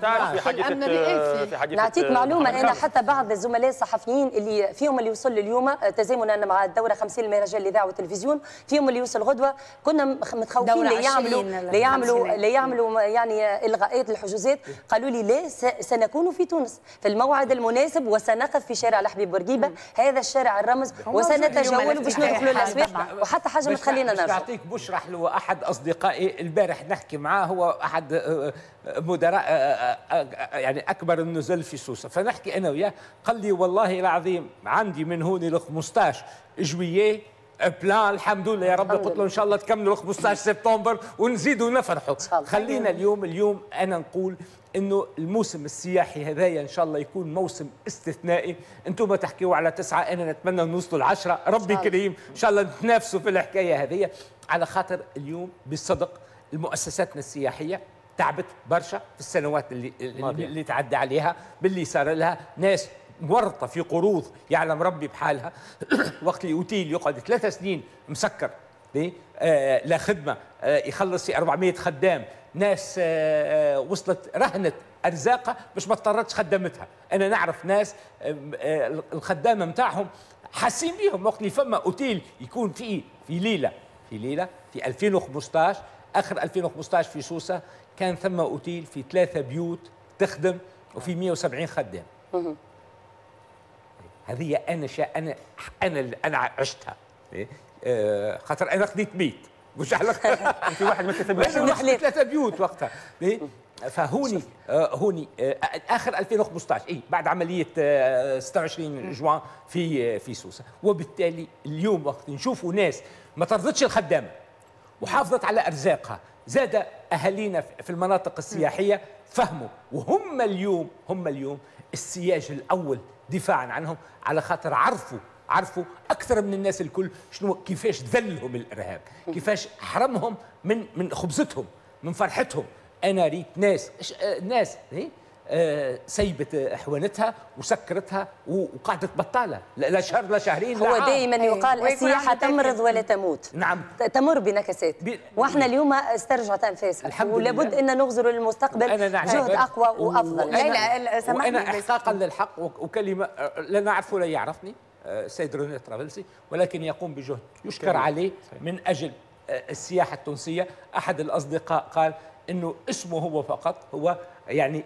نعطيك معلومه، انا حتى بعض الزملاء الصحفيين اللي فيهم اللي وصل اليوم تزامنا مع الدوره 50 المهرجان الاذاعه والتلفزيون، فيهم اللي وصل غدوه، كنا متخوفين ليعملوا يعني الغاءات الحجوزات، قالوا لي لا سنكون في تونس في الموعد المناسب وسنقف في شارع الحبيب بورقيبه، هذا الشارع الرمز، وسنتجول باش ندخلوا الاسواق وحتى حاجه ما تخلينا نرجع. نعطيك بشرح له احد اصدقائي البارح نحكي معاه، هو احد مدراء يعني اكبر النزل في سوسه، فنحكي انا وياه، قال لي والله العظيم عندي من هون ل 15 جوييه بلان الحمد لله يا رب. قلت له ان شاء الله تكملوا 15 سبتمبر ونزيدوا نفرحوا. خلينا اليوم انا نقول انه الموسم السياحي هذايا ان شاء الله يكون موسم استثنائي. انتم تحكيوا على 9، انا نتمنى نوصلوا ل10، ربي كريم ان شاء الله نتنافسوا في الحكايه هذه، على خاطر اليوم بالصدق المؤسساتنا السياحيه تعبت برشا في السنوات اللي تعدى عليها، باللي صار لها ناس مورطه في قروض يعلم ربي بحالها. وقت اللي اوتيل يقعد 3 سنين مسكر لا خدمه، يخلص في 400 خدام، ناس وصلت رهنت ارزاقها باش ما اضطرتش خدمتها. انا نعرف ناس الخدامه نتاعهم حاسين بيهم، وقت اللي فما اوتيل يكون في ليله في 2015 اخر 2015 في سوسه كان ثم اوتيل في 3 بيوت تخدم وفي 170 خدام. هذه انا عشتها، خاطر انا خديت بيت مش على في واحد من 3 بيوت وقتها. فهوني اخر 2015 بعد عمليه 26 جوان في سوسه. وبالتالي اليوم وقت نشوفوا ناس ما طردتش الخدامه وحافظت على ارزاقها، زاد اهالينا في المناطق السياحيه فهموا، وهم اليوم السياج الاول دفاعا عنهم، على خاطر عرفوا اكثر من الناس الكل شنو كيفاش ذلهم الارهاب، كيفاش حرمهم من خبزتهم من فرحتهم. انا ريت ناس سيبت حوانتها وسكرتها وقعدت بطاله لا شهر لا شهرين. هو دائما يقال السياحه تمرض ولا تموت. نعم، تمر بنكسات، واحنا اليوم استرجعت انفاسها ولابد ان نغزر للمستقبل جهد اقوى وافضل. لا سامحني، وانا احقاقا للحق وكلمه لا نعرف ولا يعرفني السيد روني طرابلسي، ولكن يقوم بجهد يشكر عليه من اجل السياحه التونسيه. احد الاصدقاء قال انه اسمه هو فقط هو يعني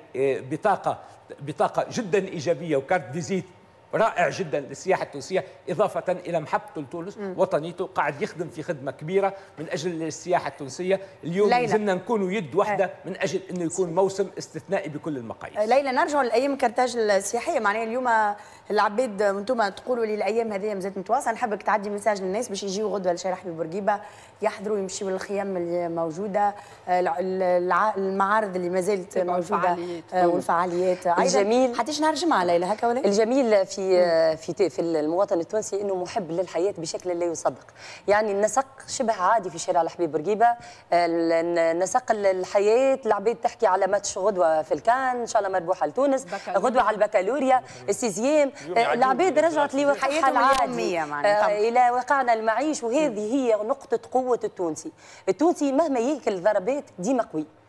بطاقه جدا ايجابيه وكارت فيزيت رائع جدا للسياحه التونسيه، اضافه الى محبته لتونس وطنيته، قاعد يخدم في خدمه كبيره من اجل السياحه التونسيه. اليوم لازمنا نكونوا يد واحده من اجل انه يكون موسم استثنائي بكل المقاييس. ليلى، نرجعوا لايام كرتاج السياحيه، معناها اليوم العباد انتم تقولوا لي الايام هذه مازالت متواصله، نحبك تعدي ميساج للناس باش يجيوا غدوه لشارع حبيب بورقيبه، يحضروا يمشيوا للخيام اللي موجوده، المعارض اللي مازالت موجوده والفعاليات. الجميل حتى نهار الجمعه ليلى هكا ولا؟ الجميل في المواطن التونسي انه محب للحياه بشكل لا يصدق، يعني النسق شبه عادي في شارع الحبيب بورقيبه، نسق الحياه، العباد تحكي على ماتش غدوه في الكان ان شاء الله مربوحه لتونس، غدوه على البكالوريا، السيزيام، العباد رجعت لواقعها العادي الى واقعنا المعيش، وهذه هي نقطه قوه التونسي. التونسي مهما ياكل ضربات ديما قوي،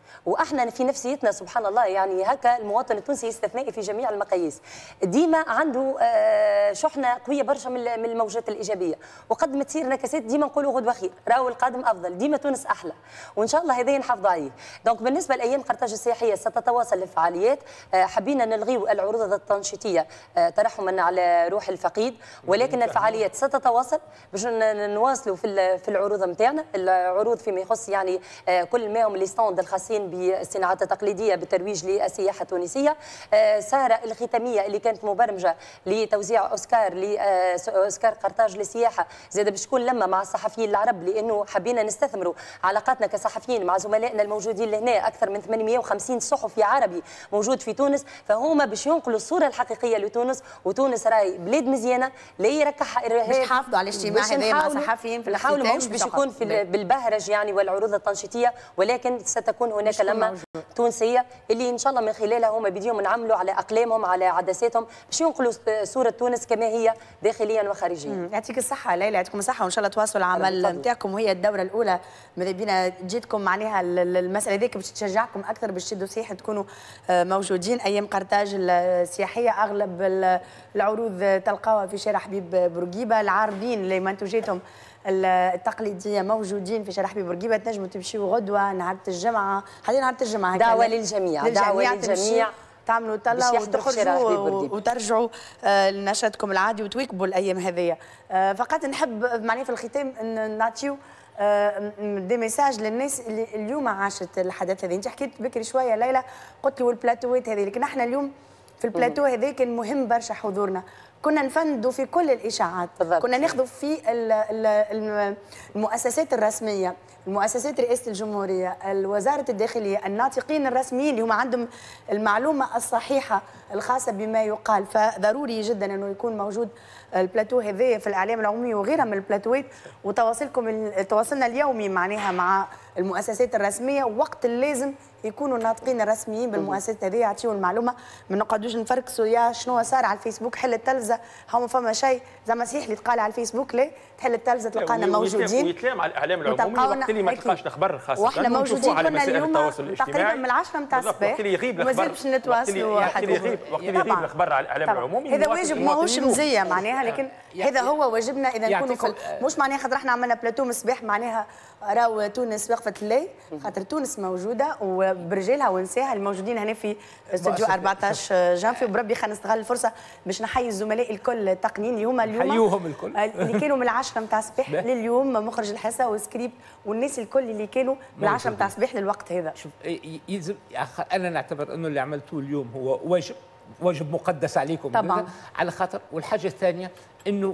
واحنا في نفسيتنا سبحان الله يعني هكا المواطن التونسي استثنائي في جميع المقاييس، ديما عنده شحنه قويه برشا من الموجات الايجابيه، وقد ما تصير نكسات ديما نقولوا غدوه خير، راهو القادم افضل، ديما تونس احلى، وان شاء الله هذا نحافظوا عليه. دونك بالنسبه لايام قرطاج السياحيه ستتواصل الفعاليات، حبينا نلغيو العروض التنشيطيه ترحما على روح الفقيد، ولكن الفعاليات ستتواصل باش نواصلوا في العروض نتاعنا، العروض فيما يخص يعني كل ما هم لي ستوند الخاصين بالصناعات التقليديه بالترويج للسياحه التونسيه. سهره الختاميه اللي كانت مبرمجه لتوزيع اوسكار قرطاج للسياحه زاد باش تكون لما مع الصحفيين العرب، لانه حبينا نستثمروا علاقاتنا كصحفيين مع زملائنا الموجودين لهنا، اكثر من 850 صحفي عربي موجود في تونس، فهما باش ينقلوا الصوره الحقيقيه لتونس، وتونس راهي بلاد مزيانه لا يركحها ارهاب، باش تحافظوا على الاجتماع هذا مع صحفيين في نحاولوا مش باش يكون بالبهرج يعني والعروض التنشيطيه، ولكن ستكون هناك لما تونسيه اللي ان شاء الله من خلالها هما بديهم نعملوا على اقلامهم على عدساتهم باش ينقلوا صوره تونس كما هي داخليا وخارجيا. يعطيك الصحه ليلى، يعطيكم الصحه، وان شاء الله تواصلوا العمل نتاعكم، وهي الدوره الاولى ماذا بينا جيتكم معناها المساله هذيك باش تشجعكم اكثر باش تشدوا سياحه تكونوا موجودين ايام قرطاج السياحيه. اغلب العروض تلقاوها في شارع حبيب بورقيبه، العارضين اللي منتوجاتهم التقليديه موجودين في شارع حبيب بورقيبه، تنجموا تمشيوا غدوه نهار الجمعه، هذه نهار الجمعه دعوه للجميع، دعوه للجميع تعملوا طلة وتخرجوا وترجعوا لنشاطكم العادي وتواكبوا الايام هذيا. فقط نحب معناها في الختام نعطيو دي ميساج للناس اللي اليوم عاشت الحدث هذا. انت حكيت بكري شويه ليلى، قلت له البلاتوات هذه، لكن احنا اليوم في البلاتو هذا كان مهم برشا حضورنا، كنا نفندوا في كل الاشاعات، كنا ناخذوا في المؤسسات الرسميه، المؤسسات رئاسه الجمهوريه، وزاره الداخليه، الناطقين الرسميين اللي هم عندهم المعلومه الصحيحه الخاصه بما يقال، فضروري جدا انه يكون موجود البلاتو هذايا في الاعلام العمومي وغيرها من البلاتوات، تواصلنا اليومي معناها مع المؤسسات الرسميه، وقت اللازم يكونوا الناطقين الرسميين بالمؤسسات هذه يعطيوا المعلومه، ما نقعدوش نفركسوا يا شنو صار على الفيسبوك حل التلفزه، هما فما شيء زعما صحيح اللي تقال على الفيسبوك لا تحل التلفزه تلقانا موجودين ويتلام على الاعلام العمومي وقت اللي ما تلقاش الاخبار خاصه واحنا موجودين كنا اليوم تقريبا من 10 نتاع الصباح، وقت اللي يغيب الاخبار باش نتواصلوا وقت اللي يغيب الاخبار على الاعلام العمومي هذا واجب ماهوش مزيه معناها، لكن هذا هو واجبنا اذا نكونوا مش معناها خاطر احنا عملنا بلاتو من الصباح معناها راهو تونس وقفت الليل، خاطر تونس موجوده وبرجالها ونساها الموجودين هنا في استوديو 14 جانفي، وبربي خلينا نستغل الفرصه باش نحيي الزملاء الكل التقنيين اللي هما اليوم نحيوهم الكل اللي كانوا من 10 نتاع الصباح لليوم، مخرج الحصه وسكريبت والناس الكل اللي كانوا من 10 نتاع الصباح للوقت هذا. شوف يلزم انا نعتبر انه اللي عملتوه اليوم هو واجب مقدس عليكم طبعا على خاطر، والحاجه الثانيه انه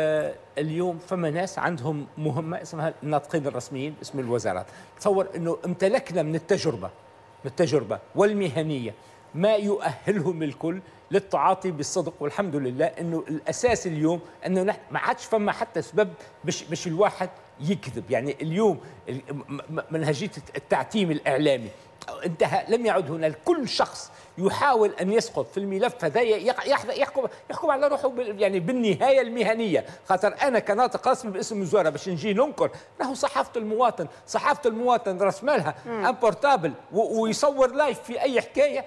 اليوم فما ناس عندهم مهمه اسمها الناطقين الرسميين باسم الوزارات، تصور انه امتلكنا من التجربه والمهنيه ما يؤهلهم الكل للتعاطي بالصدق، والحمد لله انه الاساس اليوم انه ما عادش فما حتى سبب باش الواحد يكذب، يعني اليوم منهجيه التعتيم الاعلامي انتهى، لم يعد هناك كل شخص يحاول ان يسقط في الملف هذا يحكم على روحه يعني بالنهايه المهنيه، خاطر انا كناطق رسمي باسم الوزاره باش نجي ننكر راهو صحافه المواطن راس مالها ان بورتابل ويصور لايف في اي حكايه،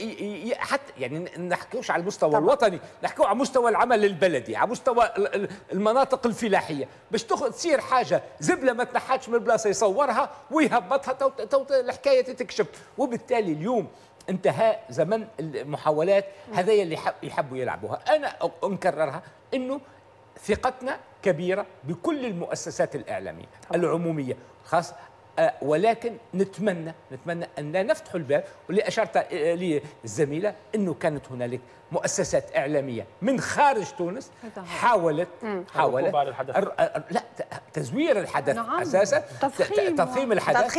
حتى يعني نحكيوش على المستوى الوطني، نحكيو على مستوى العمل البلدي، على مستوى المناطق الفلاحيه، باش تصير حاجه زبله ما تنحاتش من البلاصه يصورها ويهبطها الحكايه تتكشف، وبالتالي اليوم انتهى زمن المحاولات هذه اللي يحبوا يلعبوها. انا انكررها انه ثقتنا كبيره بكل المؤسسات الاعلاميه العموميه خاص، ولكن نتمنى ان لا نفتح الباب، واللي اشرت لي الزميله انه كانت هنالك مؤسسات اعلاميه من خارج تونس حاولت لا تزوير الحدث اساسا، تضخيم الحدث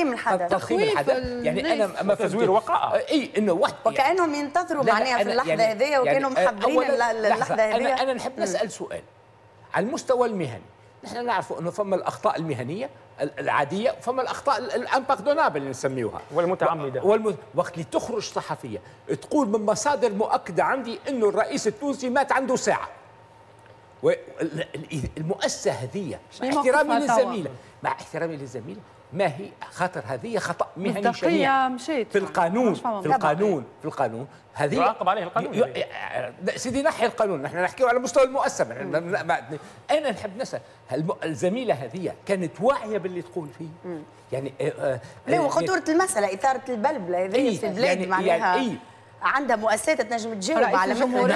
يعني انا ما تزوير وقائع اي انه واحد وكانهم ينتظروا معناها في اللحظه هذيا وكانوا محضرين اللحظه هذيا. انا نحب نسال سؤال على المستوى المهني، نحن نعرف انه فما الاخطاء المهنيه العاديه وفما الاخطاء الامباردونابل اللي نسميوها والمتعمده وقت اللي تخرج صحفيه تقول من مصادر مؤكده عندي انه الرئيس التونسي مات عنده ساعه، المؤسسه هذه مع احترامي للزميله ما هي خاطر هذه خطا مهني شنيع مشيت في القانون في القانون هذه يعاقب عليه القانون. سيدي نحي القانون، نحن نحكيو على مستوى المؤسسه. انا نحب نسال الزميله هذه كانت واعيه باللي تقول فيه؟ يعني لا وخطوره المساله اثاره البلبله هذه في البلاد معناها عندها مؤسسات تنجم تجاوب على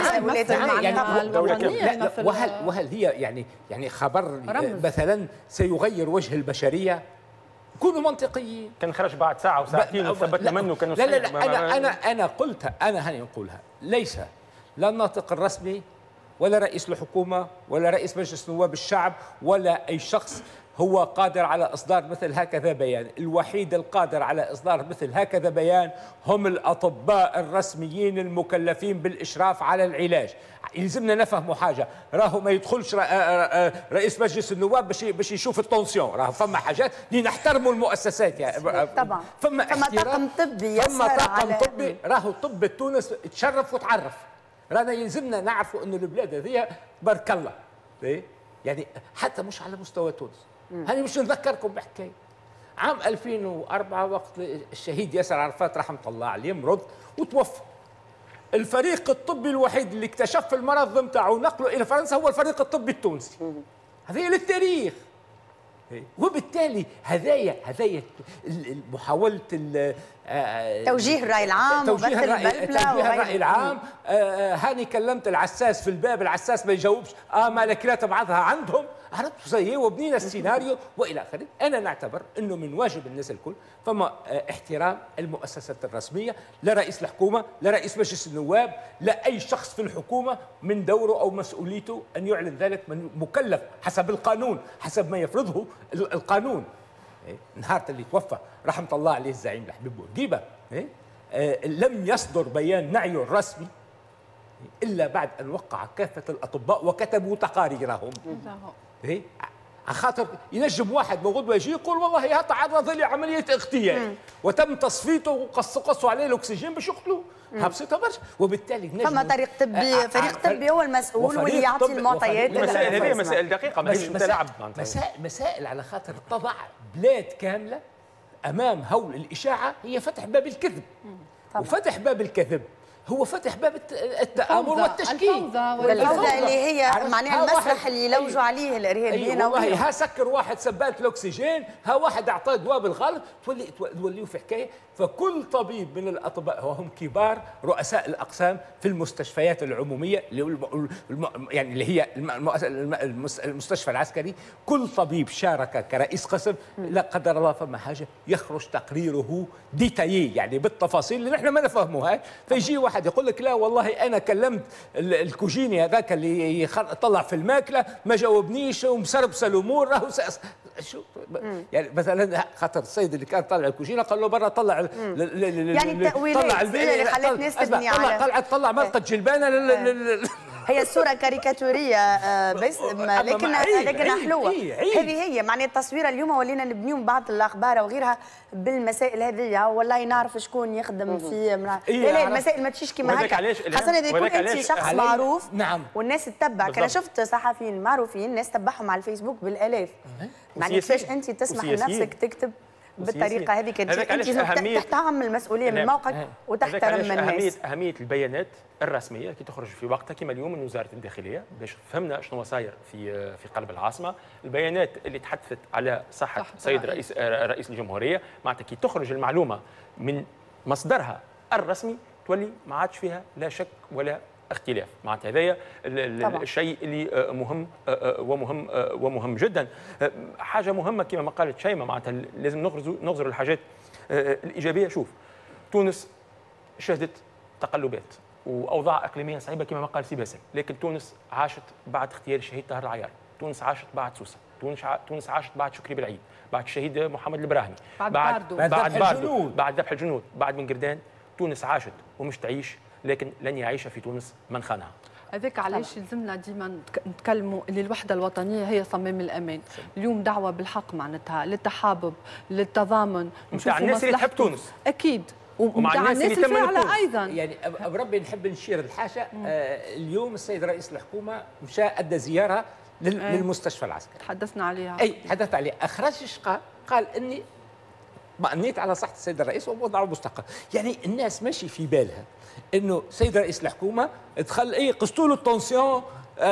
وهل هي يعني خبر مثلا سيغير وجه البشريه؟ كونوا منطقيين. كان خرج بعد ساعه وساعتين وثبتنا منه كانوا لا انا قلتها، انا هاني نقولها، ليس لا الناطق الرسمي ولا رئيس الحكومه ولا رئيس مجلس نواب الشعب ولا اي شخص هو قادر على إصدار مثل هكذا بيان. الوحيد القادر على إصدار مثل هكذا بيان هم الأطباء الرسميين المكلفين بالإشراف على العلاج. يلزمنا نفهموا حاجة، راهو ما يدخلش رئيس مجلس النواب باش يشوف التونسيون، راهو فما حاجات نحترموا المؤسسات يعني طبعا. فما طاقم طبي فما طاقم طبي، راهو طب تونس تشرف وتعرف. رانا يلزمنا نعرفوا انه البلاد هذه بارك الله يعني حتى مش على مستوى تونس. هاني مش نذكركم بحكايه عام 2004 وقت الشهيد ياسر عرفات رحمه الله عليه مرض وتوفى. الفريق الطبي الوحيد اللي اكتشف المرض نتاعو ونقله الى فرنسا هو الفريق الطبي التونسي. هذه للتاريخ. وبالتالي هذايا محاولة توجيه الرأي العام توجيه الرأي العام. هاني كلمت العساس في الباب، العساس ما يجاوبش، ملكات بعضها عندهم، عرفت زي وبنينا السيناريو والى اخره. انا نعتبر انه من واجب الناس الكل فما احترام المؤسسات الرسميه، لا رئيس الحكومه لا رئيس مجلس النواب لا اي شخص في الحكومه من دوره او مسؤوليته ان يعلن ذلك، من مكلف حسب القانون، حسب ما يفرضه القانون. نهار اللي توفى رحمه الله عليه الزعيم الحبيب بورقيبه لم يصدر بيان نعيه الرسمي الا بعد ان وقع كافه الاطباء وكتبوا تقاريرهم. خاطر ينجم واحد من غدوه يجي يقول والله تعرض لعمليه اغتيال وتم تصفيته وقصوا عليه الاكسجين باش يقتلوه. بسيطه برشا. وبالتالي فما فريق طبي هو المسؤول واللي يعطي المعطيات. المسائل هذه مسائل دقيقه ماهيش متلاعب. مسائل على خاطر تضع بلاد كامله امام هول الاشاعه هي فتح باب الكذب. وفتح باب الكذب هو فتح باب التآمر والتشكيك والفوضى اللي هي معناها المسرح اللي يلوجوا عليه الارهابيين. والله ها سكر واحد سبالة الاكسجين، ها واحد اعطاه دواء بالغلط، توليوا في حكايه. فكل طبيب من الاطباء وهم كبار رؤساء الاقسام في المستشفيات العموميه يعني اللي هي المستشفى العسكري، كل طبيب شارك كرئيس قسم لا قدر الله فما حاجه يخرج تقريره ديتايي يعني بالتفاصيل اللي نحن ما نفهموهاش. فيجي واحد يقول لك لا والله انا كلمت الكوجيني هذاك اللي طلع في الماكله ما جاوبنيش ومسربسه الامور راهو شو يعني مثلا خاطر السيد اللي كان طلع الكوجينه قال له برا طلع يعني التأويلات اللي خلت الناس تبني على طلع مرقه جلبانه هي الصورة كاريكاتورية بس لكن حلوة. هذه هي معناها التصوير. اليوم ولينا نبنيو بعض الأخبار وغيرها بالمسائل هذه، والله نعرف شكون يخدم في لا المسائل ما تمشيش كيما هكا، خاصة إذا يكون أنت شخص معروف. نعم. والناس تتبعك. أنا شفت صحفيين معروفين الناس تتبعهم على الفيسبوك بالآلاف. يعني كيفاش أنت تسمح لنفسك تكتب بالطريقه هذه؟ انت تحترم المسؤوليه من موقعك وتحترم الناس. اهميه البيانات الرسميه كي تخرج في وقتها كما اليوم من وزاره الداخليه باش فهمنا شنو صاير في قلب العاصمه. البيانات اللي تحدثت على صحه سيد رئيس الجمهوريه معناتها كي تخرج المعلومه من مصدرها الرسمي تولي ما عادش فيها لا شك ولا اختلاف. معناتها هذايا الشيء اللي مهم ومهم جدا. حاجه مهمه كما ما قالت شيماء معناتها لازم نغزر الحاجات الايجابيه. شوف تونس شهدت تقلبات واوضاع اقليميه صعيبه كما ما قال سي باسل، لكن تونس عاشت بعد اختيار الشهيد طاهر العيار، تونس عاشت بعد سوسه، تونس عاشت بعد شكري بالعيد، بعد الشهيد محمد البراهمي، بعد ذبح الجنود، بعد من قردان. تونس عاشت ومش تعيش، لكن لن يعيش في تونس من خانها. هذاك علاش يلزمنا ديما نتكلموا اللي الوحده الوطنيه هي صمام الامان. اليوم دعوه بالحق معناتها للتحابب للتضامن نتاع الناس اللي تحب تونس اكيد ومع الناس اللي فاعله ايضا. يعني بربي نحب نشير الحاجه. اليوم السيد رئيس الحكومه مشى ادى زياره للمستشفى العسكري، تحدثنا عليها. اي تحدثت عليه. اخرج قال اني اطمأنيت على صحه السيد الرئيس ووضعه مستقر. يعني الناس ماشي في بالها انه سيد رئيس الحكومه دخل قصتوا له التونسيون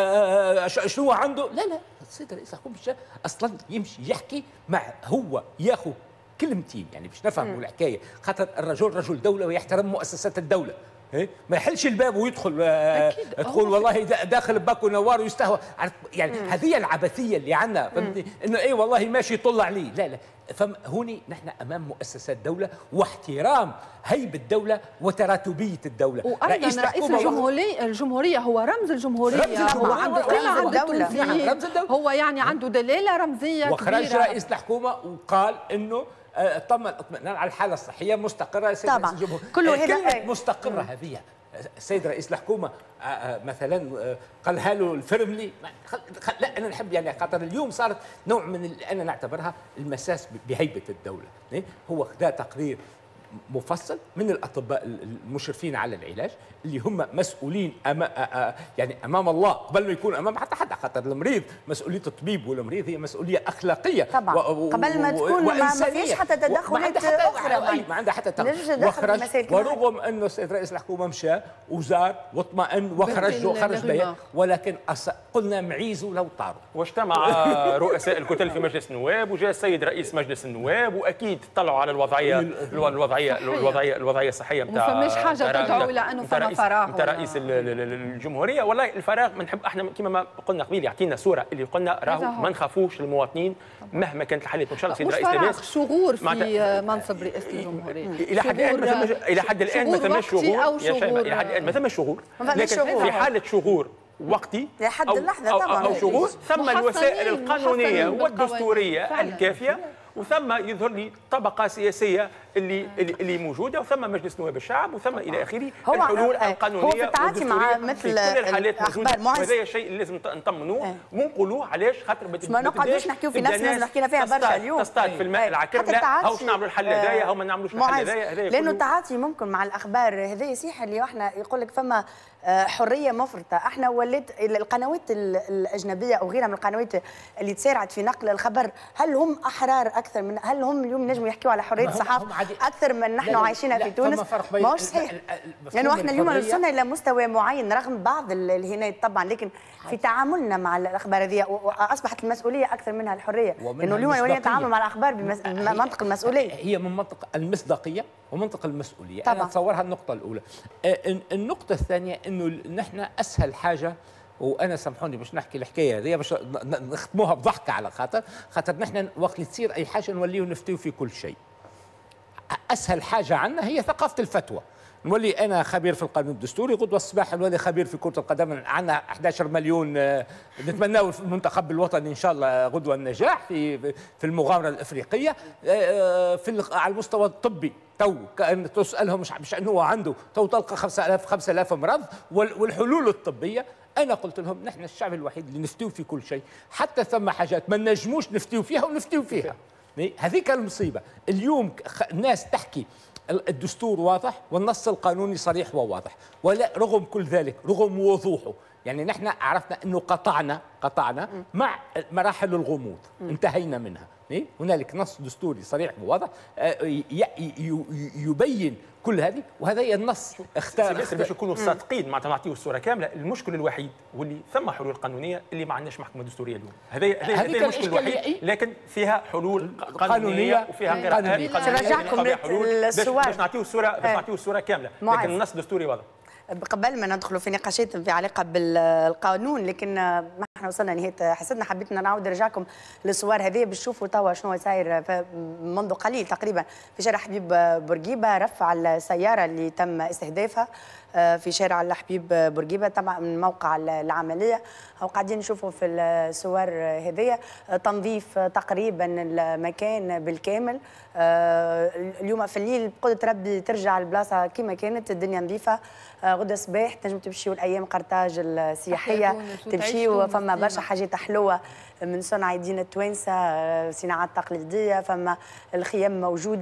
شنو عنده. لا لا، السيد رئيس الحكومه اصلا يمشي يحكي مع هو ياخذ كلمتين يعني باش نفهموا الحكايه، خاطر الرجل رجل دوله ويحترم مؤسسات الدوله. ما يحلش الباب ويدخل تقول والله داخل باكو نوار ويستهوى. يعني هذه العبثيه اللي عندنا، فهمتني؟ انه اي والله ماشي يطل عليه. لا لا، فهوني نحن امام مؤسسات دوله واحترام هيبه الدوله وتراتبيه الدوله. وايضا رئيس الجمهوريه هو رمز الجمهوريه، هو عنده قيمه عند التونسيين، هو يعني عنده دلاله رمزيه كبيره. وخرج رئيس الحكومه وقال انه تم الاطمئنان على الحاله الصحيه مستقره. طبعا كله كلمه مستقره هذه السيد رئيس الحكومه مثلا قالها له الفرملي. لا انا نحب يعني خاطر اليوم صارت نوع من انا نعتبرها المساس بهيبه الدوله. هو خدا تقرير مفصل من الاطباء المشرفين على العلاج اللي هم مسؤولين يعني امام الله قبل ما يكون امام حتى حد، خاطر المريض مسؤوليه الطبيب والمريض هي مسؤوليه اخلاقيه طبعا قبل ما تكون ما فيش حتى تدخلات اخرى، ما عندها حتى وخرج. ورغم انه السيد رئيس الحكومه مشى وزار واطمئن وخرج بيان، ولكن قلنا معيزوا لو طاروا. واجتمع رؤساء الكتل في مجلس النواب وجاء السيد رئيس مجلس النواب واكيد طلعوا على الوضعيه الصحيه نتاع ما فماش حاجه تدعو الى انه فما فراغ نتاع رئيس الجمهوريه. والله الفراغ بنحب احنا كما ما قلنا قبيل يعطينا صوره اللي قلنا راهو ما نخافوش المواطنين مهما كانت الحالات. ان شاء الله سيد رئيس الناس شغور في منصب رئاسه الجمهوريه الى حد الان ما ثماش شغور يا شيماء، الى حد الان ما ثماش شغور، لكن في حاله شغور وقتي لحد اللحظه طبعا أو شغور ثم الوسائل القانونيه والدستوريه الكافيه، وثم يظهر لي طبقه سياسيه اللي موجوده، وثم مجلس نواب الشعب، وثم الى اخره. الحلول القانونيه هو في التعاطي مع مثل كل الحالات موجوده، وهذا الشيء اللي لازم نطمنوه ونقولوه. علاش؟ خاطر ما نقعدوش نحكيو في نفس الناس حكينا فيها برشا اليوم تصطاد في الماء العكر. لا هاوش نعملوا الحل هذايا، هاو ما نعملوش الحل هذايا. لانه التعاطي ممكن مع الاخبار هذا يصيح اللي احنا يقول لك فما حريه مفرطه. احنا وليت القنوات الاجنبيه او غيرها من القنوات اللي تسارعت في نقل الخبر، هل هم احرار اكثر من هل هم اليوم نجموا يحكيوا على حريه الصحافه اكثر من نحن عايشينها في تونس؟ ماهوش صحيح، لانه احنا اليوم وصلنا الى مستوى معين رغم بعض الهنايات طبعا، لكن في تعاملنا مع الاخبار هذه اصبحت المسؤوليه اكثر منها الحريه، لانه اليوم نتعامل مع الاخبار بمنطق المسؤوليه. هي من منطق المصداقيه ومنطق المسؤوليه طبعا. انا اتصورها النقطه الاولى. النقطه الثانيه انه نحن اسهل حاجه، وانا سامحوني باش نحكي الحكايه هذه باش نختموها بضحكه على خاطر نحن وقت اللي تصير اي حاجه نوليو نفتيو في كل شيء. اسهل حاجه عندنا هي ثقافه الفتوى. نولي انا خبير في القانون الدستوري، غدوه الصباح نولي خبير في كره القدم. عندنا 11 مليون نتمناو في المنتخب الوطني ان شاء الله غدوه النجاح في المغامره الافريقيه. على المستوى الطبي تو كان تسالهم مش انه هو عنده تو تلقى 5000 مرض والحلول الطبيه. انا قلت لهم نحن الشعب الوحيد اللي نفتيو في كل شيء، حتى ثم حاجات ما نجموش نفتيو فيها ونفتيو فيها. هذيك المصيبه. اليوم الناس تحكي الدستور واضح والنص القانوني صريح وواضح، ولا رغم كل ذلك رغم وضوحه يعني نحن عرفنا انه قطعنا مع مراحل الغموض انتهينا منها. هنالك نص دستوري صريح وواضح يبين كل هذه، وهذا النص اختار باش نكونوا صادقين معناتها نعطيو الصوره كامله. المشكل الوحيد واللي ثم حلول قانونيه اللي ما عندناش محكمه دستوريه اليوم، هذا المشكل الوحيد، لكن فيها حلول قانونيه وفيها قراءات قانونيه باش نعطيو الصوره كامله، لكن النص الدستوري واضح. قبل ما ندخلوا في نقاشات في علاقه بالقانون، لكن ما احنا وصلنا نهايه حصتنا، حبيت نعاود نرجعكم للصور هذه باش تشوفوا توا شنو صاير منذ قليل تقريبا في شارع حبيب بورقيبه. رفع السياره اللي تم استهدافها في شارع الحبيب بورقيبه طبعا من موقع العمليه، او قاعدين نشوفوا في الصور هذه تنظيف تقريبا المكان بالكامل. اليوم في الليل بقدرة ربي ترجع البلاصه كما كانت، الدنيا نظيفه. غدا صباح تنجموا تمشيوا لايام قرطاج السياحيه، تمشيوا فما برشا حاجات حلوه من صنع ايدينا التوانسه، صناعات تقليديه، فما الخيام موجوده.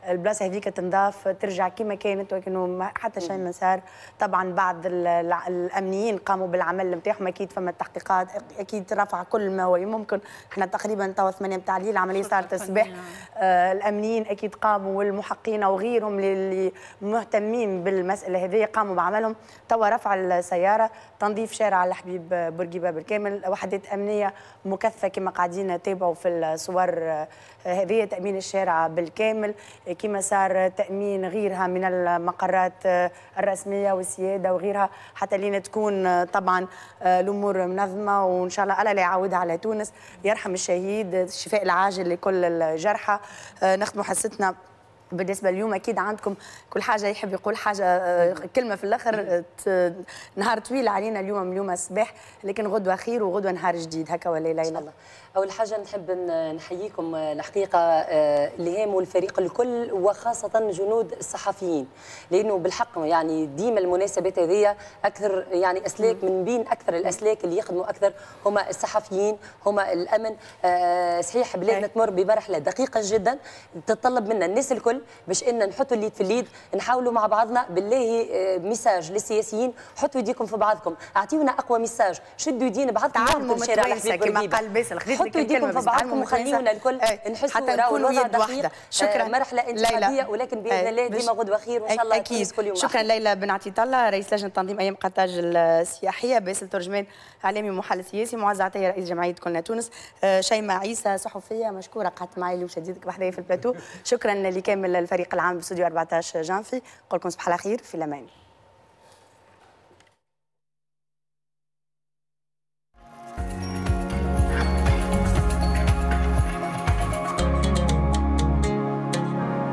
البلاصه هذيك تنضاف ترجع كما كانت، ولكنه حتى شيء ما صار. طبعا بعض الامنيين قاموا بالعمل نتاعهم، اكيد فما تحقيقات، اكيد رفع كل ما هو ممكن. احنا تقريبا توا 8 متاع الليل العمليه صارت الصباح. الامنيين اكيد قاموا، والمحققين وغيرهم اللي مهتمين بالمساله هذه قاموا بعملهم. توا رفع السياره، تنظيف شارع الحبيب بورقيبه بالكامل، وحدات امنيه مكثفه كما قاعدين نتابعوا في الصور هذه، تامين الشارع بالكامل كما صار تامين غيرها من المقرات الرسميه والسياده وغيرها، حتى لين تكون طبعا الامور منظمه، وان شاء الله لا يعاودها على تونس. يرحم الشهيد، الشفاء العاجل لكل الجرحى. نختموا حصتنا بالنسبه اليوم. اكيد عندكم كل حاجه يحب يقول حاجه كلمه في الاخر. نهار طويل علينا اليوم الصباح، لكن غدوه خير وغدوه نهار جديد هكا ولا لا؟ ان شاء الله. اول حاجه نحب نحييكم الحقيقه الهام والفريق الكل، وخاصه جنود الصحفيين، لانه بالحق يعني ديما المناسبات هذه اكثر يعني اسلاك، من بين اكثر الاسلاك اللي يخدموا اكثر هما الصحفيين، هما الامن. صحيح بلادنا تمر بمرحله دقيقه جدا تتطلب منا الناس الكل باش ان نحطوا اليد في اليد، نحاولوا مع بعضنا. بالله ميساج للسياسيين، حطوا يديكم في بعضكم، اعطيونا اقوى ميساج، شدوا يدينا بعضكم، تعلموا متوانسه كما قال باسل، حطوا يديكم في بعضكم وخليونا الكل نحسوا راهو الوضع دقيق. شكرا. مرحله انتقاليه، ولكن باذن الله ديما غدوه خير، وان شاء الله اكيد. كل يوم شكرا ليلى بن عتيط الله، رئيس لجنه تنظيم ايام قرطاج السياحيه، باسل ترجمان اعلامي محلل سياسي، معز عطيه رئيس جمعيه كلنا تونس، شيماء عيسى صحفيه مشكوره قعدت معي اليوم شديدك بحذايا في البلاتو. شكرا لكامل الفريق العام باستوديو 14 جانفي، نقول لكم صباح الخير في الامان.